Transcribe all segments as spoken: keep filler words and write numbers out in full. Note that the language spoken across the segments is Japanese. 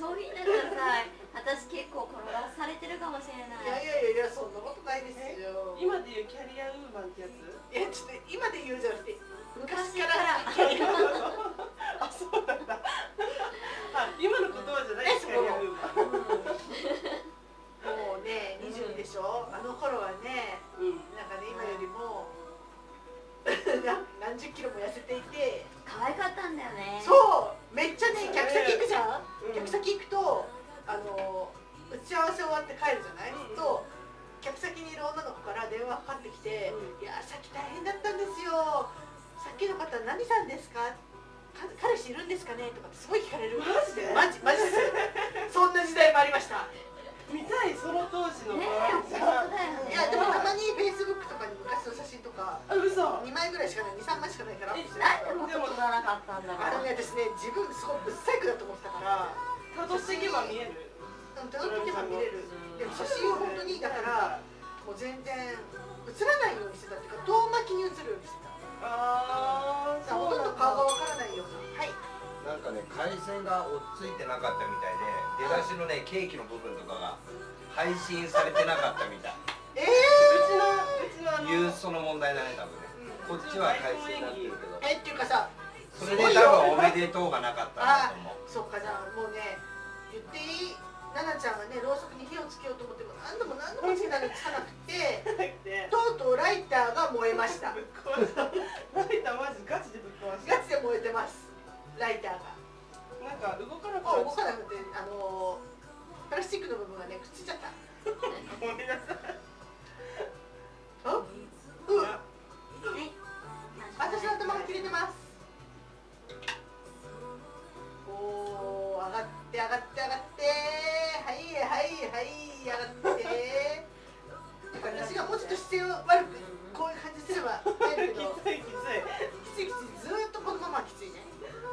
上品だからさ、私結構転がされてるかもしれない。 いやいやいやいや、そんなことないですよ。 今でいうキャリアウーマンってやつ？ いや、ちょっと今で言うじゃなくて昔昔かからら。 あ、そうなんだ。あ、今の言葉じゃないですか、キャリアウーマン。 もうね、にじゅうにでしょ。あの頃はね、なんかね、今よりも何十キロも痩せていて、 可愛かったんだよね。 そう、めっちゃね、客先行くじゃん。客先行くと、あの打ち合わせ終わって帰るじゃない。と客先にいる女の子から電話かかってきて、いや、さっき大変だったんですよ。さっきの方何さんですか？彼氏いるんですかねとかってすごい聞かれる。 マジで？ マジマジです。そんな時代もありました。 見たい、その当時の。 ねえ、本当だよね。 いや、でもたまにフェイスブックとかに昔の写真とか、 あ、嘘。 にまいぐらいしかない、に、さんまいしかないからアップしてなんる。 でもっと取らなかったんだろう。 あのね、私ね、自分すごいブサイクだと思ってたから、 たどっていけば見える。 たどっていけば見れる。でも写真を本当にだから、もう全然写らないようにしてたっていうか、遠巻きに写るようにしてた。 ああ、 ほとんど顔がわからないような。はい。 なんかね、回線が追っついてなかったみたいで、出だしのね、ケーキの部分とかが配信されてなかったみたい。 えうちのうちのあのユーストの問題だね、多分ね。こっちは回線になってるけど。 えっていうかさ、 それで多分おめでとうがなかったんだと思う。 そっかな、もうね、言っていい、奈々ちゃんがね、ろうそくに火をつけようと思っても何度も何度もつけたのにつかなくて、とうとうライターが燃えました。 ぶっ壊した。ライターマジガチでぶっ壊した。 ガチで燃えてます、ライターが。 なんか動かなくあ、 なっ動かなくて、あのー、プラスチックの部分がね、くっついちゃった。 ごめんなさい。 あ、うん。 はい。 私の頭が切れてます。おー、上がって上がって上がって、はいはいはい、上がって。私がもうちょっと姿勢を悪くこういう感じすれば入るけど、 きついきつい。 きついきつい、ずーっとこのままきついね。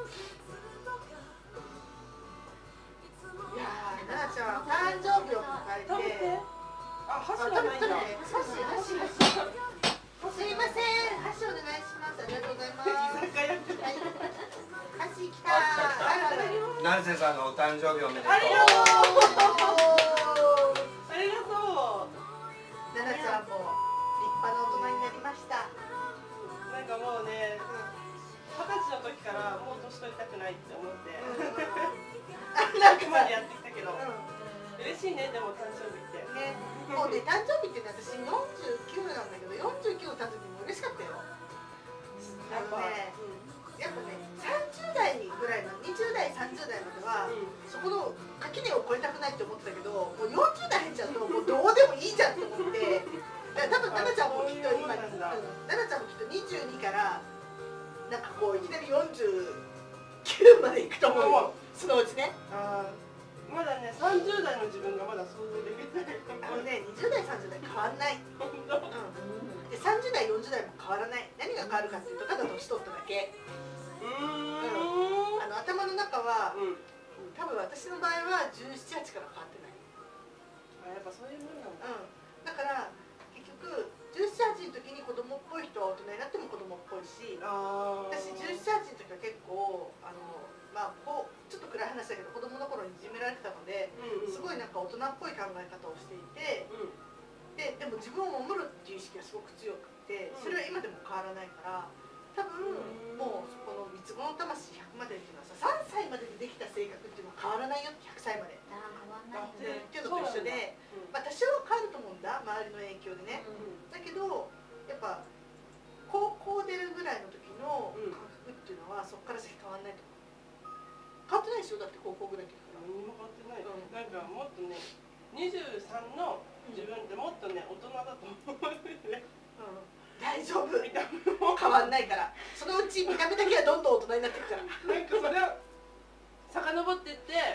いやー、奈々ちゃん誕生日を迎え食べて。 て。あ、箸がないんだ。 箸箸箸。すいません、箸お願いします。ありがとうございます。 居酒屋みたい。 箸きたー。 成瀬さんのお誕生日おめでとう。 ありがとう。ありがとう。 奈々ちゃんも立派な大人になりました。 なんかもうね、二十歳の時からもう年取りたくないって思って。 なんか今までやってきたけど。 う嬉しいね、でも誕生日って。 ん、ね、もうね、誕生日ってね、私よんじゅうきゅうなんだけど、よんじゅうきゅうの誕生日も嬉しかったよ。あのね、やっぱね、さんじゅう代ぐらいの、にじゅう代、さんじゅう代までは、そこの垣根を越えたくないって思ってたけど、もうよんじゅう代入っちゃうと、もうどうでもいいじゃんと思って、だから多分奈々ちゃんもきっと今、奈々ちゃんもきっとにじゅうにから、なんかこう、いきなりよんじゅうきゅうまでいくと思うよ、そのうちね。 ああ、まだね、さんじゅう代の自分がまだ想像できない。 あのね、にじゅう代、さんじゅう代変わんない。 本当。 でさんじゅう代、よんじゅう代も変わらない。何が変わるかっていうと、ただ年取っただけ。 うーん。 あの頭の中は、 うん。 多分私の場合はじゅうなな、はちから変わってない。 あ、やっぱそういうもんなんだ。 うん。だから結局じゅうなな、はちの時に子供っぽい人は大人になっても子供っぽいし、 ああ。 私じゅうなな、はちの時は結構あのまあこうちょっと暗い話だけど子供の頃にいじめられてたので、 うんうん、 すごいなんか大人っぽい考え方をしていて、 うん、 ででも自分を守るっていう意識がすごく強くて、それは今でも変わらないから。多分もうそこの三つ子の魂ひゃくまでっていうのはさ、さんさいまででできた性格っていうのは変わらないよって、ひゃくさいまで。 あー、変わんないよね。 っていうのと一緒で、まあ多少は変わると思うんだ、周りの影響でね。だけどやっぱ高校出るぐらいの時の感覚っていうのはそこから先変わんないと思う。変わってないでしょ、だって高校ぐらいの時から。 何も変わってない。なんかもっとね、にじゅうさんの自分ってもっとね、大人だと思うね。 大丈夫、変わんないから。そのうち見た目だけはどんどん大人になっていくから。 なんかそれを遡ってって、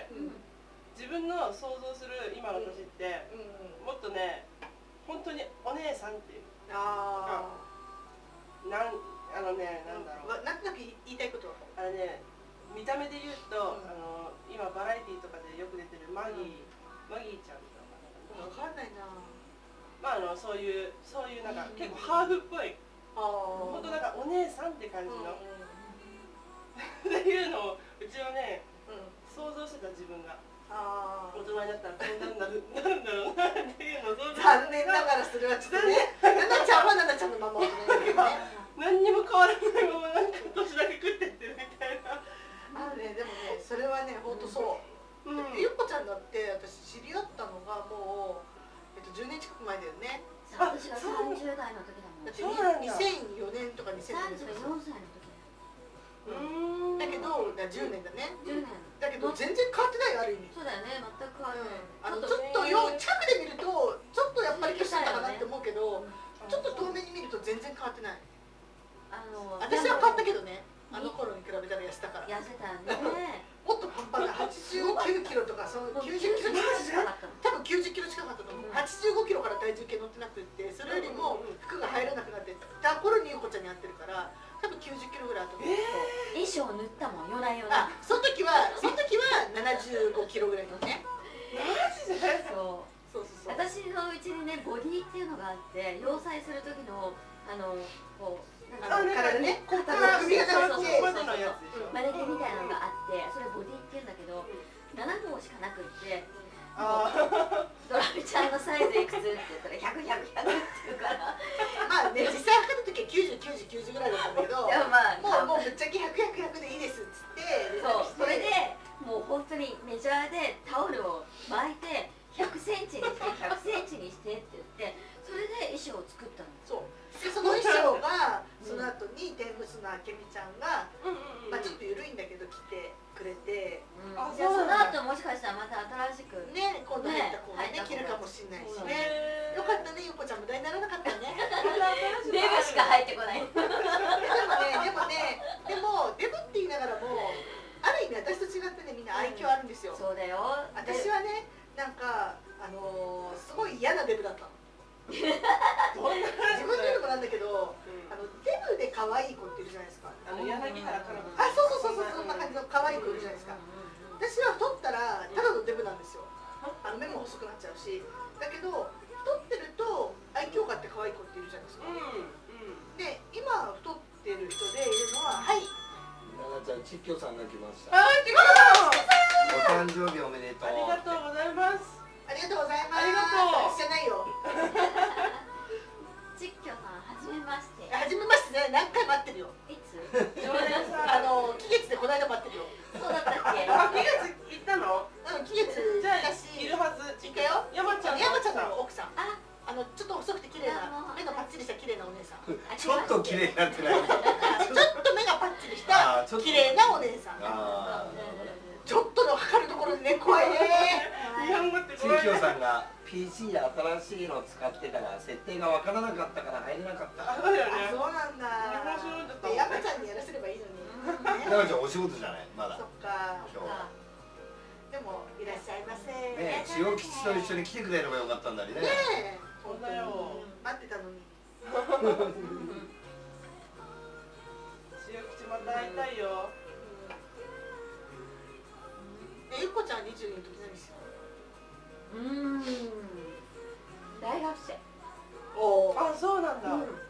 うん、自分の想像する今の年って、うん、もっとね、本当にお姉さんっていう。ああ。なんあのね、なんだろう。 なんとなく言いたいことは。 あれね、見た目で言うと、うん、あの今バラエティーとかでよく出てるマギー、うん、マギーちゃんとか。 わかんないな。 まああのそういうそういうなんか結構ハーフっぽい、本当なんかお姉さんって感じのっていうのをうちはね想像してた自分が。 大人になったらこんなになるなるんだろうなっていうのを残念ながらそれはちょっとね、ナナちゃんはナナちゃんのまま大人だけどね。 何にも変わらないままなんか年だけ食ってってるみたいな。 あのね、でもね、それはね、本当そう。うん、ゆっこちゃんだって私知り合ったのがもう、えっと、じゅうねん近く前だよね。 私はさんじゅう代の時だもん。 だってにせんよねんとかにせんねんとか。 さんじゅうよんさいの時だよ。 うん、だけどじゅうねんだね。 じゅうねん。 だけど全然変わってないよ、ある意味。 そうだよね、全く変わらない。 あのちょっとよ近くで見るとちょっとやっぱり年だったかなって思うけど、ちょっと遠目に見ると全然変わってない。 あの私は変わったけどね。あの頃に比べたら痩せたから。 痩せたね。 もっとパンパンだ。はちじゅうきゅうキロとかそのきゅうじゅっキロ近かった。多分きゅうじゅっキロ近かったと思う。はちじゅうごキロから体重計乗ってなくって、それよりも服が入らなくなってた頃にゆうこちゃんに会ってるから、多分きゅうじゅっキロぐらいあったと思う。 衣装塗ったもん、夜な夜な。 あ、その時はその時はななじゅうごキロぐらいのね。 マジで？ そう。 そうそうそう。 私のうちにね、ボディっていうのがあって、洋裁する時のあのこう。 あの体ね、 肩が首がそうそうそうまでのやつでしょ。 マネキンみたいなのがあって、それボディって言うんだけど、ななほうしかなくって、 あドラミちゃんのサイズいくつって言ったらひゃく、ひゃく、ひゃくって言うから。 まあね、実際測った時はきゅうじゅう、きゅうじゅう、きゅうじゅうぐらいだったんだけど、 でもまあもうもうぶっちゃけひゃく、ひゃく、ひゃくでいいですっつって、 そう、それでもう本当にメジャーでタオルを巻いてひゃくセンチにしてひゃくセンチにしてって言って、それで衣装を作ったの。 そうでその衣装がその後に天むすのあけみちゃんが、まあちょっと緩いんだけど着てくれて、 うん、じゃあその後もしかしたらまた新しくね、今度入った子がね着るかもしれないしね。よかったね、ゆうこちゃん無駄にならなかったね。 デブしか入ってこない。 でもね、でもね、でもデブって言いながらもある意味私と違ってね、みんな愛嬌あるんですよ。 そうだよ。 私はね、なんかあのすごい嫌なデブだったの。自分で言うのもなんだけど、あのデブで可愛い子っているじゃないですか。 あの柳原かな子。 あ、そうそうそうそう、そんな感じの可愛い子いるじゃないですか。私は太ったらただのデブなんですよ。あの目も細くなっちゃうし、だけど太ってると愛嬌があって可愛い子っているじゃないですか。で、今太ってる人でいるのは、はい。 ななちゃん、ちっきょさんが来ました。 あ、ちっきょさん。お誕生日おめでとう。 ありがとうございます。 ありがとうございます。 ありがとう。 私じゃないよ。 ちっきょさん、はじめまして。 はじめましてね、何回待ってるよ。 いつ？ あの、期月でこの間待ってるよ。 そうだったっけ？ あ、期月行ったの？ うん、期月じゃあだし。 いるはず。 行くよ。 山ちゃん。 山ちゃんの奥さん。 あ、 あの、ちょっと細くて綺麗な、目のパッチリした綺麗なお姉さん。 ちょっと綺麗になってない。 ちょっと目がパッチリした綺麗なお姉さん。ちょっとの測るところでね、怖いね。 ちっきょさんが ピーシー で新しいの使ってたら設定がわからなかったから入れなかった。 あ、そうだよね。 そうなんだ。山ちゃんにやらせればいいのに。 山ちゃんお仕事じゃないまだ。 そっか。 今日。 でもいらっしゃいませ。 ね、千代吉と一緒に来てくれればよかったんだりね。 ねえ。 そうだよ。 待ってたのに。 千代吉また会いたいよ。 え、ゆっこちゃんはにじゅうにの時何してたうの？ ーん。大学生。 おお。 あ、そうなんだ。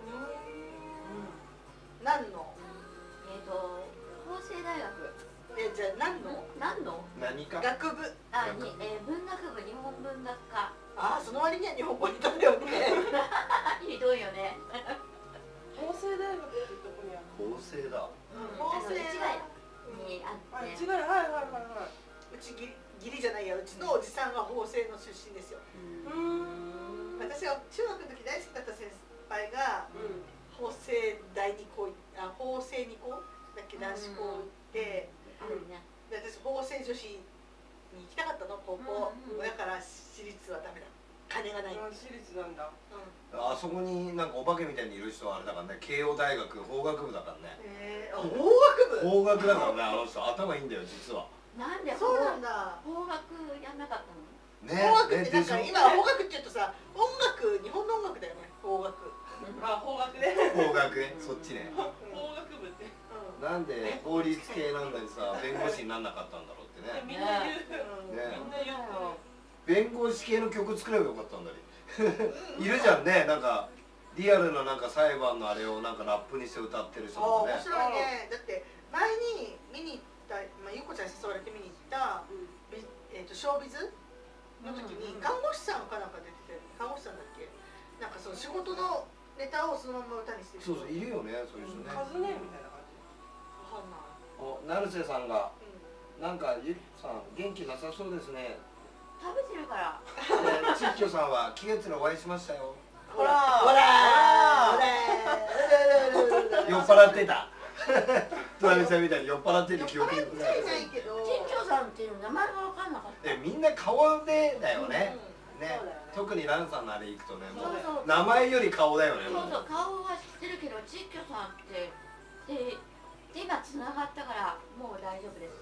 何の？ えっと法政大学。 え、じゃあ何の？ 何の？ 何か。 学部。 あ、にえー文学部日本文学科。 あ、その割には日本語にとんだよね。 ひどいよね。 法政大学ってどこにある法政だ。 法政市街にあの？あ、 って。 違う、はいはいはいはい。 うちぎ義理じゃないや、うちのおじさんは法政の出身ですよ。 うーん。 私は中学の時大好きだった先輩が法政第二校、あ、法政二校だっけ、男子校行って、 あるね。 で私法政女子に行きたかったの、高校。だから私立はダメだ。金がない。 私立なんだ。 あそこになんかお化けみたいにいる人はあれだからね、慶応大学法学部だからね。 ええ、法学部。 法学だからね、あの人頭いいんだよ実は。 なんでそうなんだ。 法学やんなかったの？ ね、 法学ってなんか今法学って言うとさ、音楽、日本の音楽だよね。法学。 あ、法学ね。 法学ね、そっちね。 法学部って。 なんで法律系なんだにさ、弁護士になんなかったんだろうってね。 みんな言う。みんね、 な言う。 弁護士系の曲作ればよかったんだり。いるじゃんね、なんかリアルななんか裁判のあれをなんかラップにして歌ってる人ああ、 とかね。 面白いね。だって前に見に行った、まあゆうこちゃんに誘われて見に行った、えっと小ネタをそのまま歌にしてる。 そうそういるよねそういう人ね。 カズネみたいな感じ。 わかんない。 お成瀬さんがなんかゆきさん元気なさそうですね。 食べてるから。 でちっきょさんは気月のお会いしましたよ。 ほらほらー。 酔っ払ってた。トラミさんみたいに酔っ払ってる記憶にございます。 ないけど。 ちっちょさんっていう名前が分かんなかった。 でみんな顔でだよね。ねそうだよね特にランさんのあれ行くとねもそうそうう名前より顔だよね。 そうそう顔は知ってるけどちっきょさんってで今つながったからもう大丈夫です。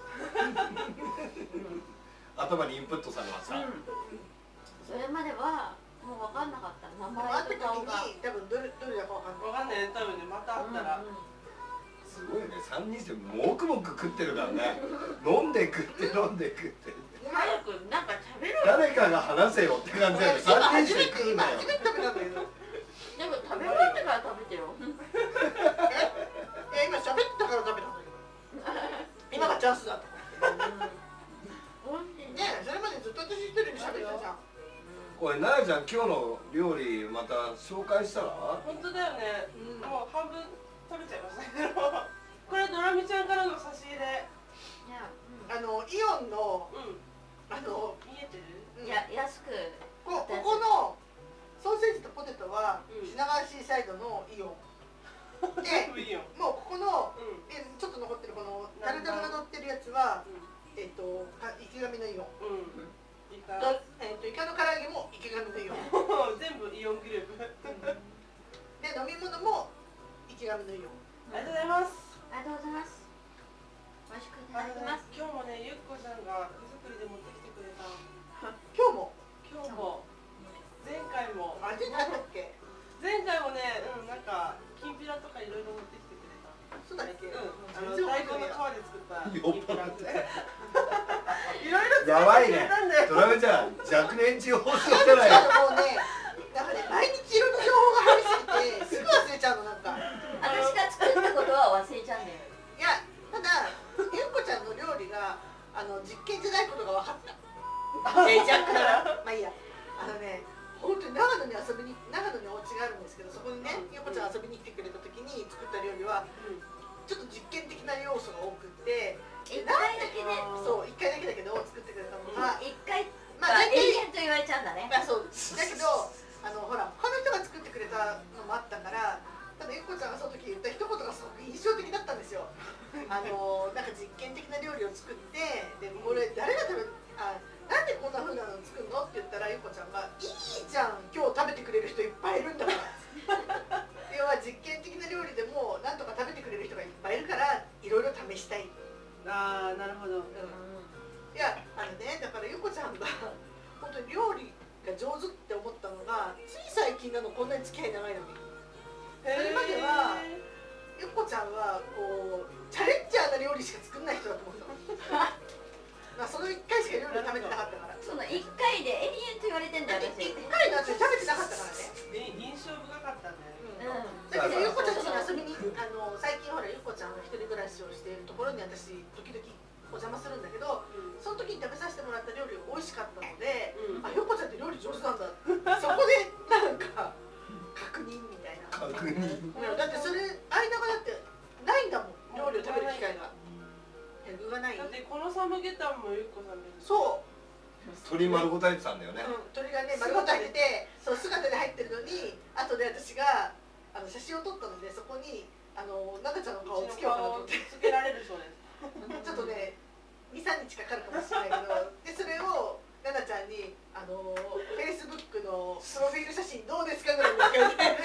頭にインプットされました。 うん、それまではもう分かんなかった名前会った時と顔が。 に多分どれどれだかわかんない。 わかんないね、多分ね、また会ったら。 うんうんすごいね三人してもくもく食ってるからね。飲んで食って飲んで食って。 早くなんか喋ろうよ。 誰かが話せよって感じだよね。三人して食うなよ。 初めて食べたんだけど。 でも食べ終わってから食べてよ。 いや今喋ってたから食べたんだけど。今がチャンスだと思って。ねえそれまでずっと私一人で喋ってたじゃん。 これなやちゃん今日の料理また紹介したら？ 本当だよね。 うんもう半分食べちゃいましたけど。これドラミちゃんからの差し入れ。 いや、 あのイオンのうん。 あの見えてる？ うん、や安くこここのソーセージとポテトはうん品川シーサイドのイオン。で全部いいよ。 もうここのうん。 えちょっと残ってるこのタルタルが乗ってるやつはえっとか池上のイオン。 うん。いいか。 とえっとイカの唐揚げも池上のイオン。 全部イオングループ。 で飲み物も池上のイオン。 ありがとうございます。 ありがとうございます。美味しくいただきます。 今日もね、ゆっこちゃんが手作りで持ってきてくれた。 今日も今日も。前回も。 味なんだっけ？ 前回もね、うん、なんかきんぴらとかいろいろ持ってきてくれた。 そうだっけ？ うん、あの全然大根覚えてないの皮で作ったき酔っんぴらって。 払っていろいろやばいね。 なんだよ。 ドラムちゃん若年中放送してないよ。 もうね、なんかね毎日いろんな情報が入りすぎてすぐ忘れちゃうのなんか。 私が作ったことは忘れちゃうんだよ。 いやただゆっこちゃんの料理があの実験じゃないことが分かった。 えじゃあまあいいや。あのね本当に長野に遊びに長野にお家があるんですけどそこにねゆっこちゃん遊びに来てくれた時に作った料理はちょっと実験的な要素が多くって一回だけね。 そう一回だけだけど作ってくれたのが一回まあまあ永大体遠と言われちゃうんだね。 まあそうだけどあのほら他の人が作ってくれたのもあったからただゆっこちゃんがその時言った一言がすごく印象的だったんですよ。あのなんか実験的な料理を作ってでこれ誰が食べあなんでこんな風なの作るのって言ったらゆっこちゃんがいいじゃん今日食べてくれる人いっぱいいるんだから要は実験的な料理でもなんとか食べてくれる人がいっぱいいるからいろいろ試したい。 ああ、なるほど。 いやあのねだからゆっこちゃんが本当に料理が上手って思ったのがつい最近なのこんなに付き合い長いのに。それまではゆっこちゃんはこうチャレンジャーな料理しか作んない人だと思ったの。まあそのいっかいしか料理を食べてなかったから。 その一回で永遠と言われてんだよ私。 いっかいの後に食べてなかったからね。 え、印象深かったね。 うん。 だけどゆっこちゃんと遊びにあの最近ほらゆっこちゃんが一人暮らしをしているところに私時々お邪魔するんだけどその時に食べさせてもらった料理が美味しかったので、 うんあゆっこちゃんって料理上手なんだそこでなんか確認みたいな。 確認。 だってそれ間がだってないんだもん料理を食べる機会が。具がない。 だってこのサムゲタンもゆっこさんです。 そう。 鳥丸ごと入ってたんだよね。 うん、鳥がね丸ごと入っててそう姿で入ってるのに後で私があの写真を撮ったのでそこにあの奈々ちゃんの顔をつけようかなと思ってつけられるそうです。 ちょっとねにさんにちかかるかもしれないけどでそれを奈々ちゃんにあのフェイスブックのプロフィール写真どうですかぐらいに聞かれて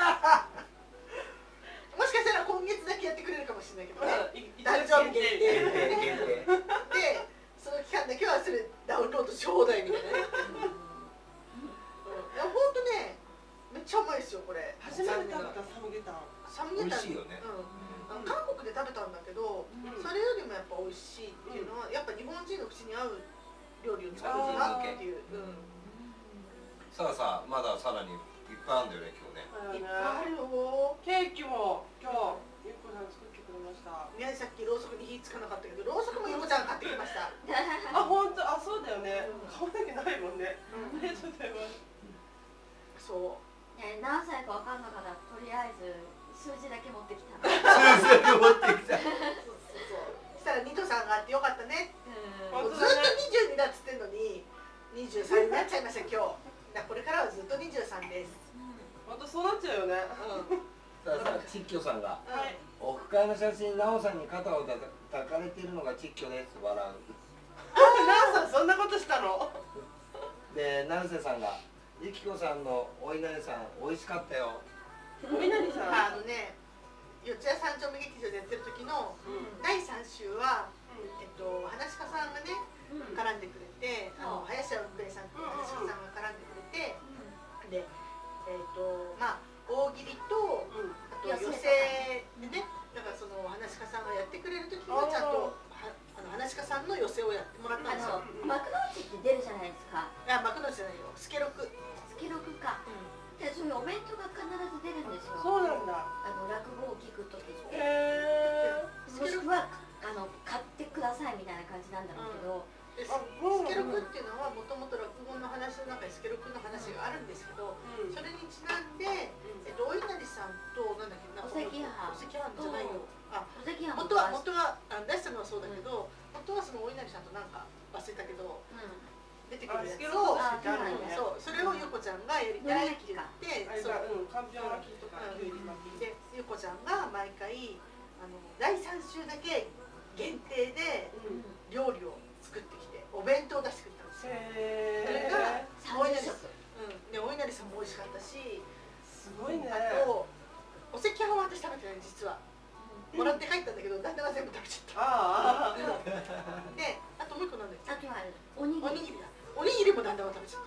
もしかしたら今月だけやってくれるかもしれないけどね誕生日限定でその期間だけはそれダウンロードし放題みたいなね。いや本当ねめっちゃうまいですよこれ。 初めて食べたサムゲタン。 サムゲタン。 美味しいよね。 うん。あの韓国で食べたんだけど、それよりもやっぱ美味しいっていうのはやっぱ日本人の口に合う料理を作るなっていう。うん。 さあさあまださらにいっぱいあるんだよね今日ね。 いっぱいあるよ。 ケーキも今日ゆっこさん作ってくれました。 宮城さっきろうそくに火つかなかったけどろうそくもゆこちゃん買ってきました。 あ、本当、あ、そうだよね。買わなきゃないもんね。ありがとうございます。 そう。 ねえー、何歳かわかんなかったらとりあえず数字だけ持ってきた。 数字だけ持ってきた。 そうそうそう。したらニトさんがあってよかったね。 うん。 もうずっとにじゅうにだっつってんのににじゅうさんになっちゃいました今日。だこれからはずっとにじゅうさんです。 本当そうなっちゃうよね。 さあさあ、ちっきょさんが。 はい。 オフ会の写真、なおさんに肩をたたかれているのがちっきょです。笑う。 あ、なおさんそんなことしたの？ で、成瀬さんが。ゆきこさんのお稲荷さん、美味しかったよ。 お稲荷さん。 あのね、四谷三丁目劇場でやってる時のだいさん週は、えっと話し家さんがね絡んでくれて、あの林家運平さんっていう話し家さんが絡んでくれて、で、えっとまあ大喜利とあと寄席でね、だからその話し家さんがやってくれる時はちゃんとはあの話し家さんの寄席をやってもらったんですよ。 幕の内って出るじゃないですか。 あ、幕の内じゃないよ、スケロク。 スケロクか。で、そういうお弁当が必ず出るんですよ。 そうなんだ。 あの落語を聞くときって。 へえ。 もしくはあの買ってくださいみたいな感じなんだろうけど。 でスケロクっていうのはもともと落語の話の中にスケロクの話があるんですけど、それにちなんで、えっとお稲荷さんとなんだっけな、 お赤飯。 お赤飯じゃないよ。あ、 お赤飯も元は元はあの出したのはそうだけど、元はそのお稲荷さんとなんか忘れたけど、出てくるやつを、そうそれをゆこちゃんがやりたいって言って、 そう、うん、かんぴょう巻きとかきゅうり巻きでゆこちゃんが毎回あのだいさん週だけ限定で料理を作ってきてお弁当を出してくれたんですよ。それがお稲荷さん、うん、でお稲荷さんも美味しかったし、 すごいね。 あとお赤飯は私食べてない実は。もらって帰ったんだけど旦那が全部食べちゃった。 ああ。 で、あともう一個なんだっけ？ あとはおにぎり。 おにぎりも旦那が食べちゃった。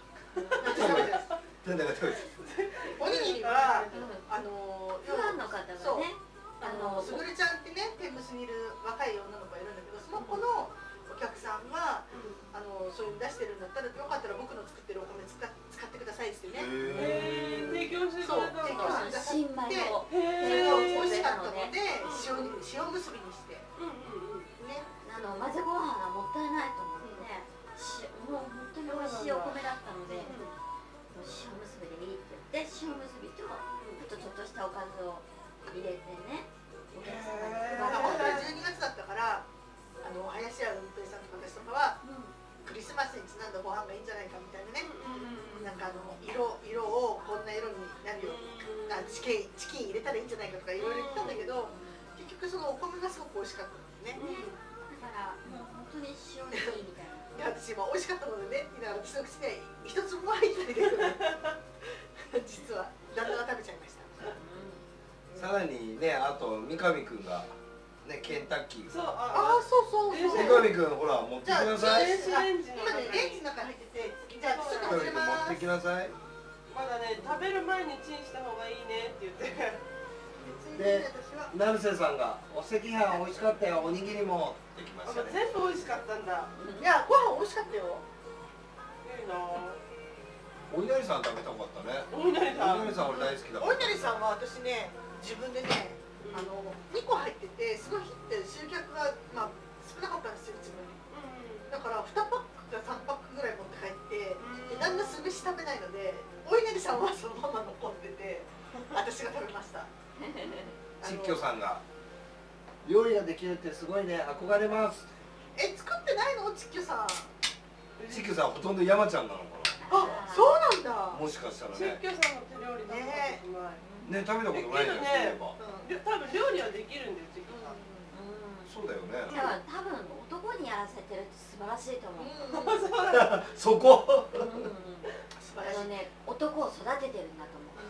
私食べてない。 なんだか食べておにぎりはあのファンの方がね、 あのすぐるちゃんってね、天むすにいる若い女の子がいるんだけど、その子のお客さんがあのそういうの出してるんだったらよかったら僕の作ってるお米使使ってくださいってね。 へえ。提供してくれたんだ。 新米を。 それが美味しかったので塩に塩むすびにして。ね。 あの混ぜご飯がもったいないと思って、もう本当に美味しいお米だったので、塩むすびでいいって言って塩むすびとあとちょっとしたおかずを入れてね、お客様に配本当はる。 じゅうにがつだったからあの林家運平さんとか私とかはクリスマスにちなんだご飯がいいんじゃないかみたいなね、なんかあの色色をこんな色になるようにチキンチキン入れたらいいんじゃないかとかいろいろ言ったんだけど、結局そのお米がすごく美味しかったんですね。 だからもう本当に塩でいいみたいな。 で私今美味しかったのでねって言いながら私の口には一つも入ってないけどね実は旦那が食べちゃいました。 さらにね、あと三上くんがね、ケンタッキー。 そう、 ああそうそうそう。 三上くんほら持ってきなさい。 今ねレンジの中に入ってて、じゃあちょっと三上くん持ってきなさい。 まだね、食べる前にチンした方がいいねって言って。 で、成瀬さんがお赤飯美味しかったよ、おにぎりもできましたね。 全部美味しかったんだ。 いやご飯美味しかったよ。 いいな。 お稲荷さん食べたかったね。 お稲荷さん。 お稲荷さん俺大好きだ。 お稲荷さんは私ね、自分でね、あのにこ入っててすごいヒット集客がまあ少なかったんですよ自分に。だからにパックかさんパックぐらい持って帰って、で旦那酢飯食べないので、お稲荷さんはそのまま残ってて、私が食べました。 ちっきょさんが料理ができるってすごいね、憧れます。 え、作ってないのちっきょさん。 ちっきょさんほとんど山ちゃんなのかあ、そうなんだ。 な。もしかしたらね。 ちっきょさんの手料理ね。 ね、食べたことないじゃん、そういえば。 多分料理はできるんですよ。 そうだよね。 だから多分男にやらせてるって素晴らしいと思う。 そこ。 素晴らしい。 あのね、男を育ててるんだと思う。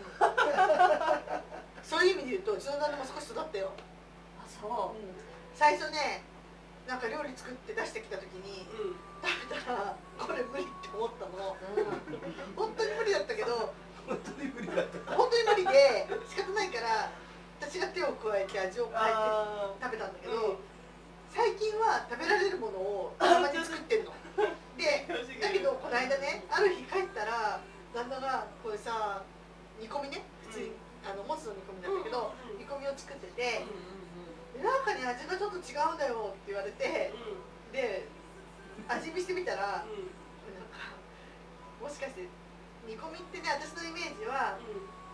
そういう意味で言うとうちの旦那も少し育ったよ。 あ、そう。 最初ね、なんか料理作って出してきた時に食べたらこれ無理って思ったの。本当に無理だったけど。 本当に無理だった。 本当に無理で仕方ないから私が手を加えて味を変えて食べたんだけど、最近は食べられるものをたまに作ってるの。で、だけどこの間ね、ある日帰ったら旦那がこれさ、煮込みね、普通にあのもつの煮込みなんだけど、煮込みを作ってて、なんかね味がちょっと違うんだよって言われて、で味見してみたら、なんかもしかして煮込みってね、私のイメージは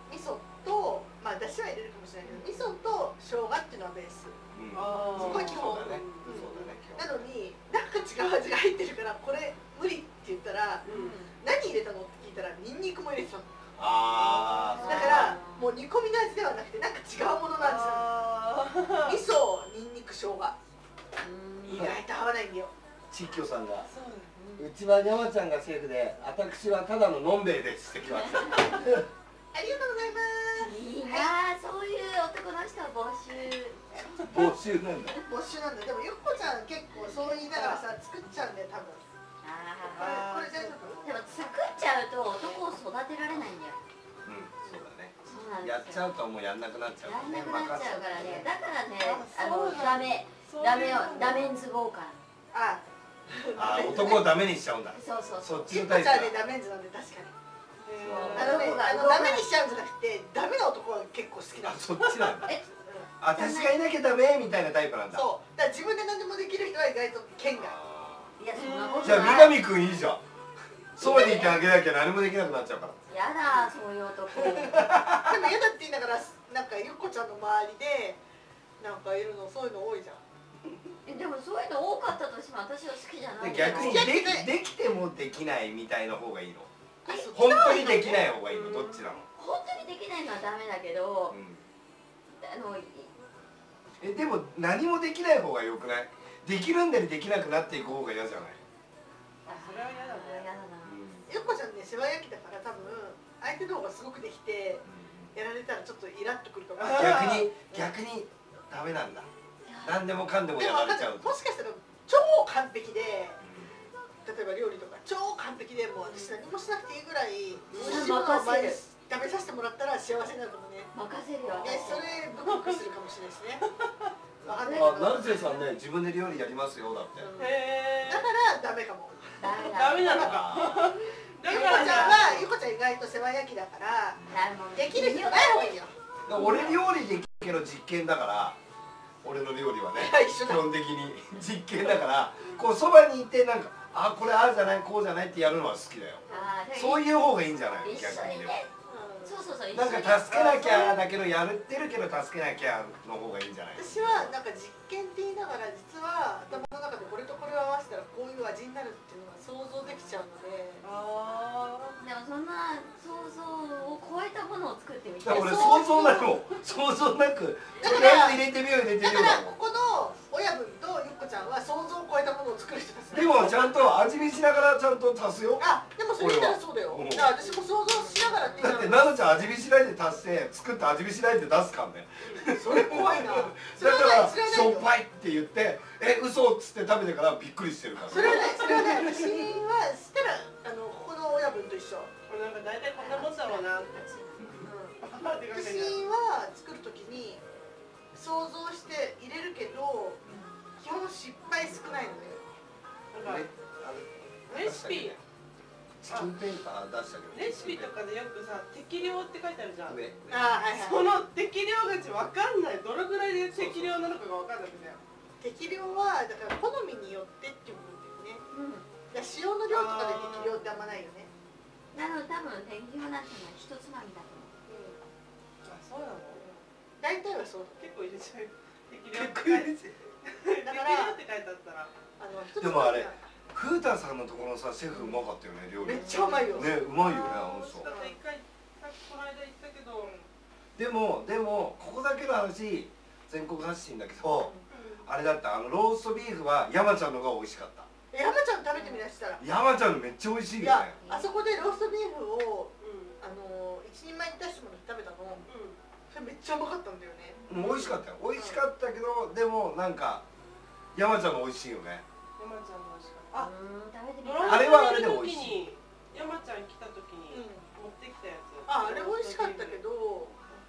味噌とまあだしは入れるかもしれないけど味噌と生姜っていうのはベース。そこは基本だね。なのになんか違う味が入ってるからこれ無理って言ったら何入れたのって聞いたらニンニクも入れてたの。 ああ。 だからもう煮込みの味ではなくてなんか違うものなんですよ。味噌、ニンニク、生姜。意外と合わないんだよ。 ちっきょさんがうちは山ちゃんがシェフで私はただののんべえですってきました。 ありがとうございます。 いいな、そういう男の人募集。 募集なんだ。 募集なんだ。でもゆっこちゃん結構そう言いながらさ作っちゃうんだよ多分。 ああ、 これ大丈夫？ でも作っちゃうと男を育てられないんだよ。 うん、そうだね。 そうなんやっですよ。 ちゃうともうやんなくなっちゃう。 やんなくなっちゃうからね。だからね、あのダメダメをダメンズウォーカー。 ああ、男をダメにしちゃうんだ。 そうそうそう。 そっちゆっこちゃんのタイプだ。 でダメンズなんで確かに。 ああのね、あのダメにしちゃうんじゃなくてダメな男は結構好きなあ、 の。 そっちなんだ。 え、 私がいなきゃダメみたいなタイプなんだ。 そうだから自分で何でもできる人は意外と剣が。 いやそんなことじゃあない。 三上くんいいじゃん。そばにいてあげなきゃ何もできなくなっちゃうから。 やだそういう男。 でも嫌だって言いながらなんかゆっこちゃんの周りでなんかいるのそういうの多いじゃん。 えでもそういうの多かったとしても私は好きじゃない。 で逆にいやできできてもできないみたいな方がいいの。 あそっち本当にできない方がいいの。どっちなの？ 本当にできないのはダメだけど、 うんあのえでも何もできない方がよくない？できるんだりできなくなっていく方が嫌じゃない？ あ、それは嫌だね。 嫌だな。 ゆっこちゃんね世話焼きだから多分相手の方がすごくできてやられたらちょっとイラっとくるかも。 逆に逆にダメなんだ。何でもかんでもでもやられちゃう。 もしかしたら超完璧で例えば料理とか超完璧でもう私何もしなくていいぐらい美味しいものを毎日食べさせてもらったら幸せになるかもね。 任せるよ。 でそれブクブクするかもしれないですね。わかんないけあ、 ど。 成瀬さんね、自分で料理やりますよだって。 うんへえ。 だからダメかも。 ダメダメなのあか。だゆこからちゃんはゆこちゃん意外と世話焼きだからできる人ない方がいいよ。 ー俺料理できるけど実験だから、俺の料理はね一緒だ基本的に実験だから、こうそばにいてなんかあこれああじゃないこうじゃないってやるのは好きだよ。 あーそういう方がいいんじゃない？ 一緒逆にでも。 にね。そうそうそう。 なんか助けなきゃだけどやってるけど助けなきゃの方がいいんじゃない？ 私はなんか実験って言いながら実は頭の中でこれとこれを合わせたらこういう味になるっていうのが想像できちゃうので。 あでもそんな想像を超えたものを作ってみだたい。 から俺想像なくも想像なくとりあえず入れてみよう入れてだみようだもん。 からここの親分とゆっこちゃんは想像を超えたものを作る人たち。 でもちゃんと味見しながらちゃんと足すよ。 あでもそれ言ったらそうだよ。 俺はだから私も想像しながらって言だっていながら奈々ちゃん味見しないで足して作って味見しないで出すからね。 それ怖いな。そだれはからないそれはないよ。 しょっぱいって言ってえ嘘っつって食べてからびっくりしてるから。 それはないそれはない。私はしたらあのここの親分と一緒。 あ。なんか大体こんなもんだろうなって。 私は作るときに想像して入れるけど基本失敗少ないので。 なんかレシピチキンペーパー出したけど。 レシピとかでよくさ適量って書いてあるじゃん。 上。 あはいはい。 その適量がわかんない。どのぐらいで適量なのかがわかんなくて。 適量はだから好みによってっていうことだよね。 うん。 だから塩の量とかで適量ってあんまないよね。 なの多分適量なんてのは一つまみだと思う。 あ、そうなの？ 大体はそうだ。 結構入れちゃう。適量結って構書いてだから適量って書いてあったら。 あの一つでもあれまみなんだ風太さんのところのさシェフうまかったよね料理。 めっちゃうまいよ。 ねうまいよねあの人。 だって一回さっきこの間言ったけど。 でもでもここだけの話全国発信だけどあれだったあのローストビーフは山ちゃんのが美味しかった。 え山ちゃん食べてみなしたら。い山ちゃんのめっちゃ美味しいよやね。 あそこでローストビーフをうんあの一人前に出してもらって食べたの。 うん。 それめっちゃうまかったんだよね。 うん美味しかったよ美味しかったけどでもなんか山ちゃんの美味しいよね。 山ちゃんの美味しかった。あ、 うん食べてみドたい。 ラマあれはあれで美味しい。 に山ちゃん来た時に持ってきたやつ。 ああれ美味しかったけど。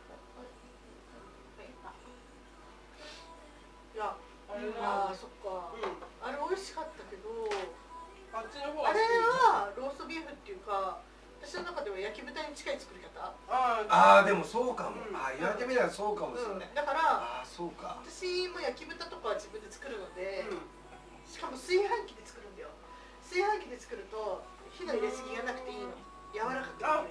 いやあれは。 ああそっか。 うん。 あれ美味しかったけど。 あっちの方あれは。 はローストビーフっていうか私の中では焼き豚に近い作り方。 あああでもそうかも。 うんああ言われてみればそうかもしれない。 だからああそうか。 私も焼き豚とかは自分で作るので、 うん。 しかも炊飯器で作るんだよ。炊飯器で作ると火の入れすぎがなくていいの。柔らかくなるし。 そ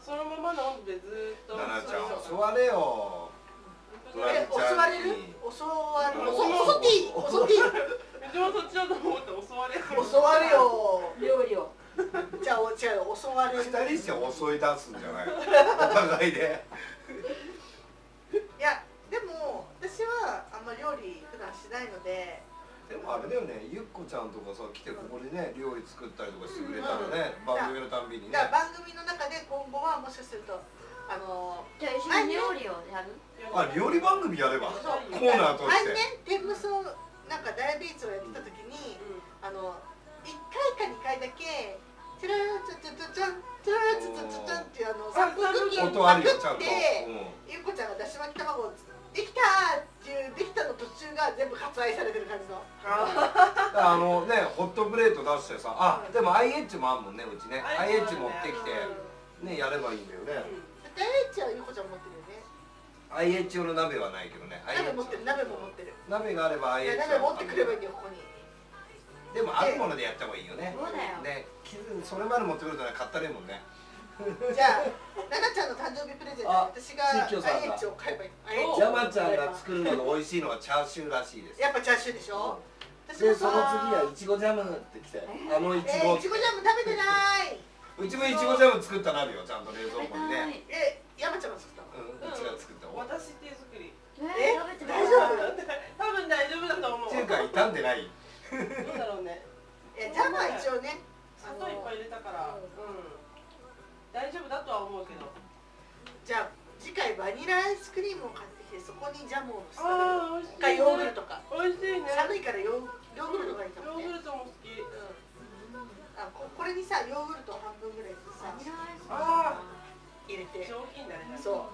そのままの温度でずっと奈々ちゃん教われよ。 え、襲われる？襲われる？襲っていい？襲っていい？ うちもそっちだと思って襲われる。 襲われよ。 料理を。 じゃあ違う、襲われる。 二人して襲い出すんじゃない？お互いで。 いや、でも私はあんま料理普段しないので。 でもあれだよね、ゆっこちゃんとかさ来てここでね料理作ったりとかしてくれたらね、番組のたんびにね。 だから番組の中で今後はもしかするとあのじゃあ一緒に料理をやる？ あ、料理番組やればコーナーとして。 前ね、天むすをなんかダイアビーツをやってた時に、あの一回か二回だけチラーチャチャチャチャンチラーチャチャチャチャンっていうあのサククッキー音あるよちゃんと。 でゆっこちゃんがだし巻き卵をできたーっていうできたの途中が全部割愛されてる感じの。 あのね、ホットプレート出してさ、あ、でも アイエイチ もあんもんね、うちね。アイエイチ 持ってきてねやればいいんだよね。 ダイエッチはゆっこちゃん持ってるよね。 アイエイチ 用の鍋はないけどね。 鍋持ってる、鍋も持ってる。 鍋があれば アイエイチ。 鍋持ってくればいいんだよここに。 でもあるものでやった方がいいよね。 そうだよ。 ね、それまで持ってくるとね買ったれんもんね。 じゃあ、奈々ちゃんの誕生日プレゼントで私が アイエイチ を買えばいい。 山ちゃんが作るのが美味しいのはチャーシューらしいです。 やっぱチャーシューでしょ。 で、その次はいちごジャムってきて、あのいちご。 いちごジャム食べてない。 うちもいちごジャム作ったのあるよ、ちゃんと冷蔵庫にね。 え、山ちゃんが作ったの？ うん、うちが作った。 私手作り。 え、 食べて大丈夫？ 多分大丈夫だと思う。 っていうか傷んでない。 どうだろうね。 え、ジャムは一応ね。 砂糖いっぱい入れたから。うん。大丈夫だとは思うけど。 じゃあ次回バニラアイスクリームを買ってきてそこにジャムをしてああ、美味しい。 かヨーグルトか。 美味しいね。 寒いからヨーヨーグルトがいいかもね。 ヨーグルトも好き。 あ、ここれにさヨーグルト半分ぐらいさああ、 入れて。 上品だね。 そう。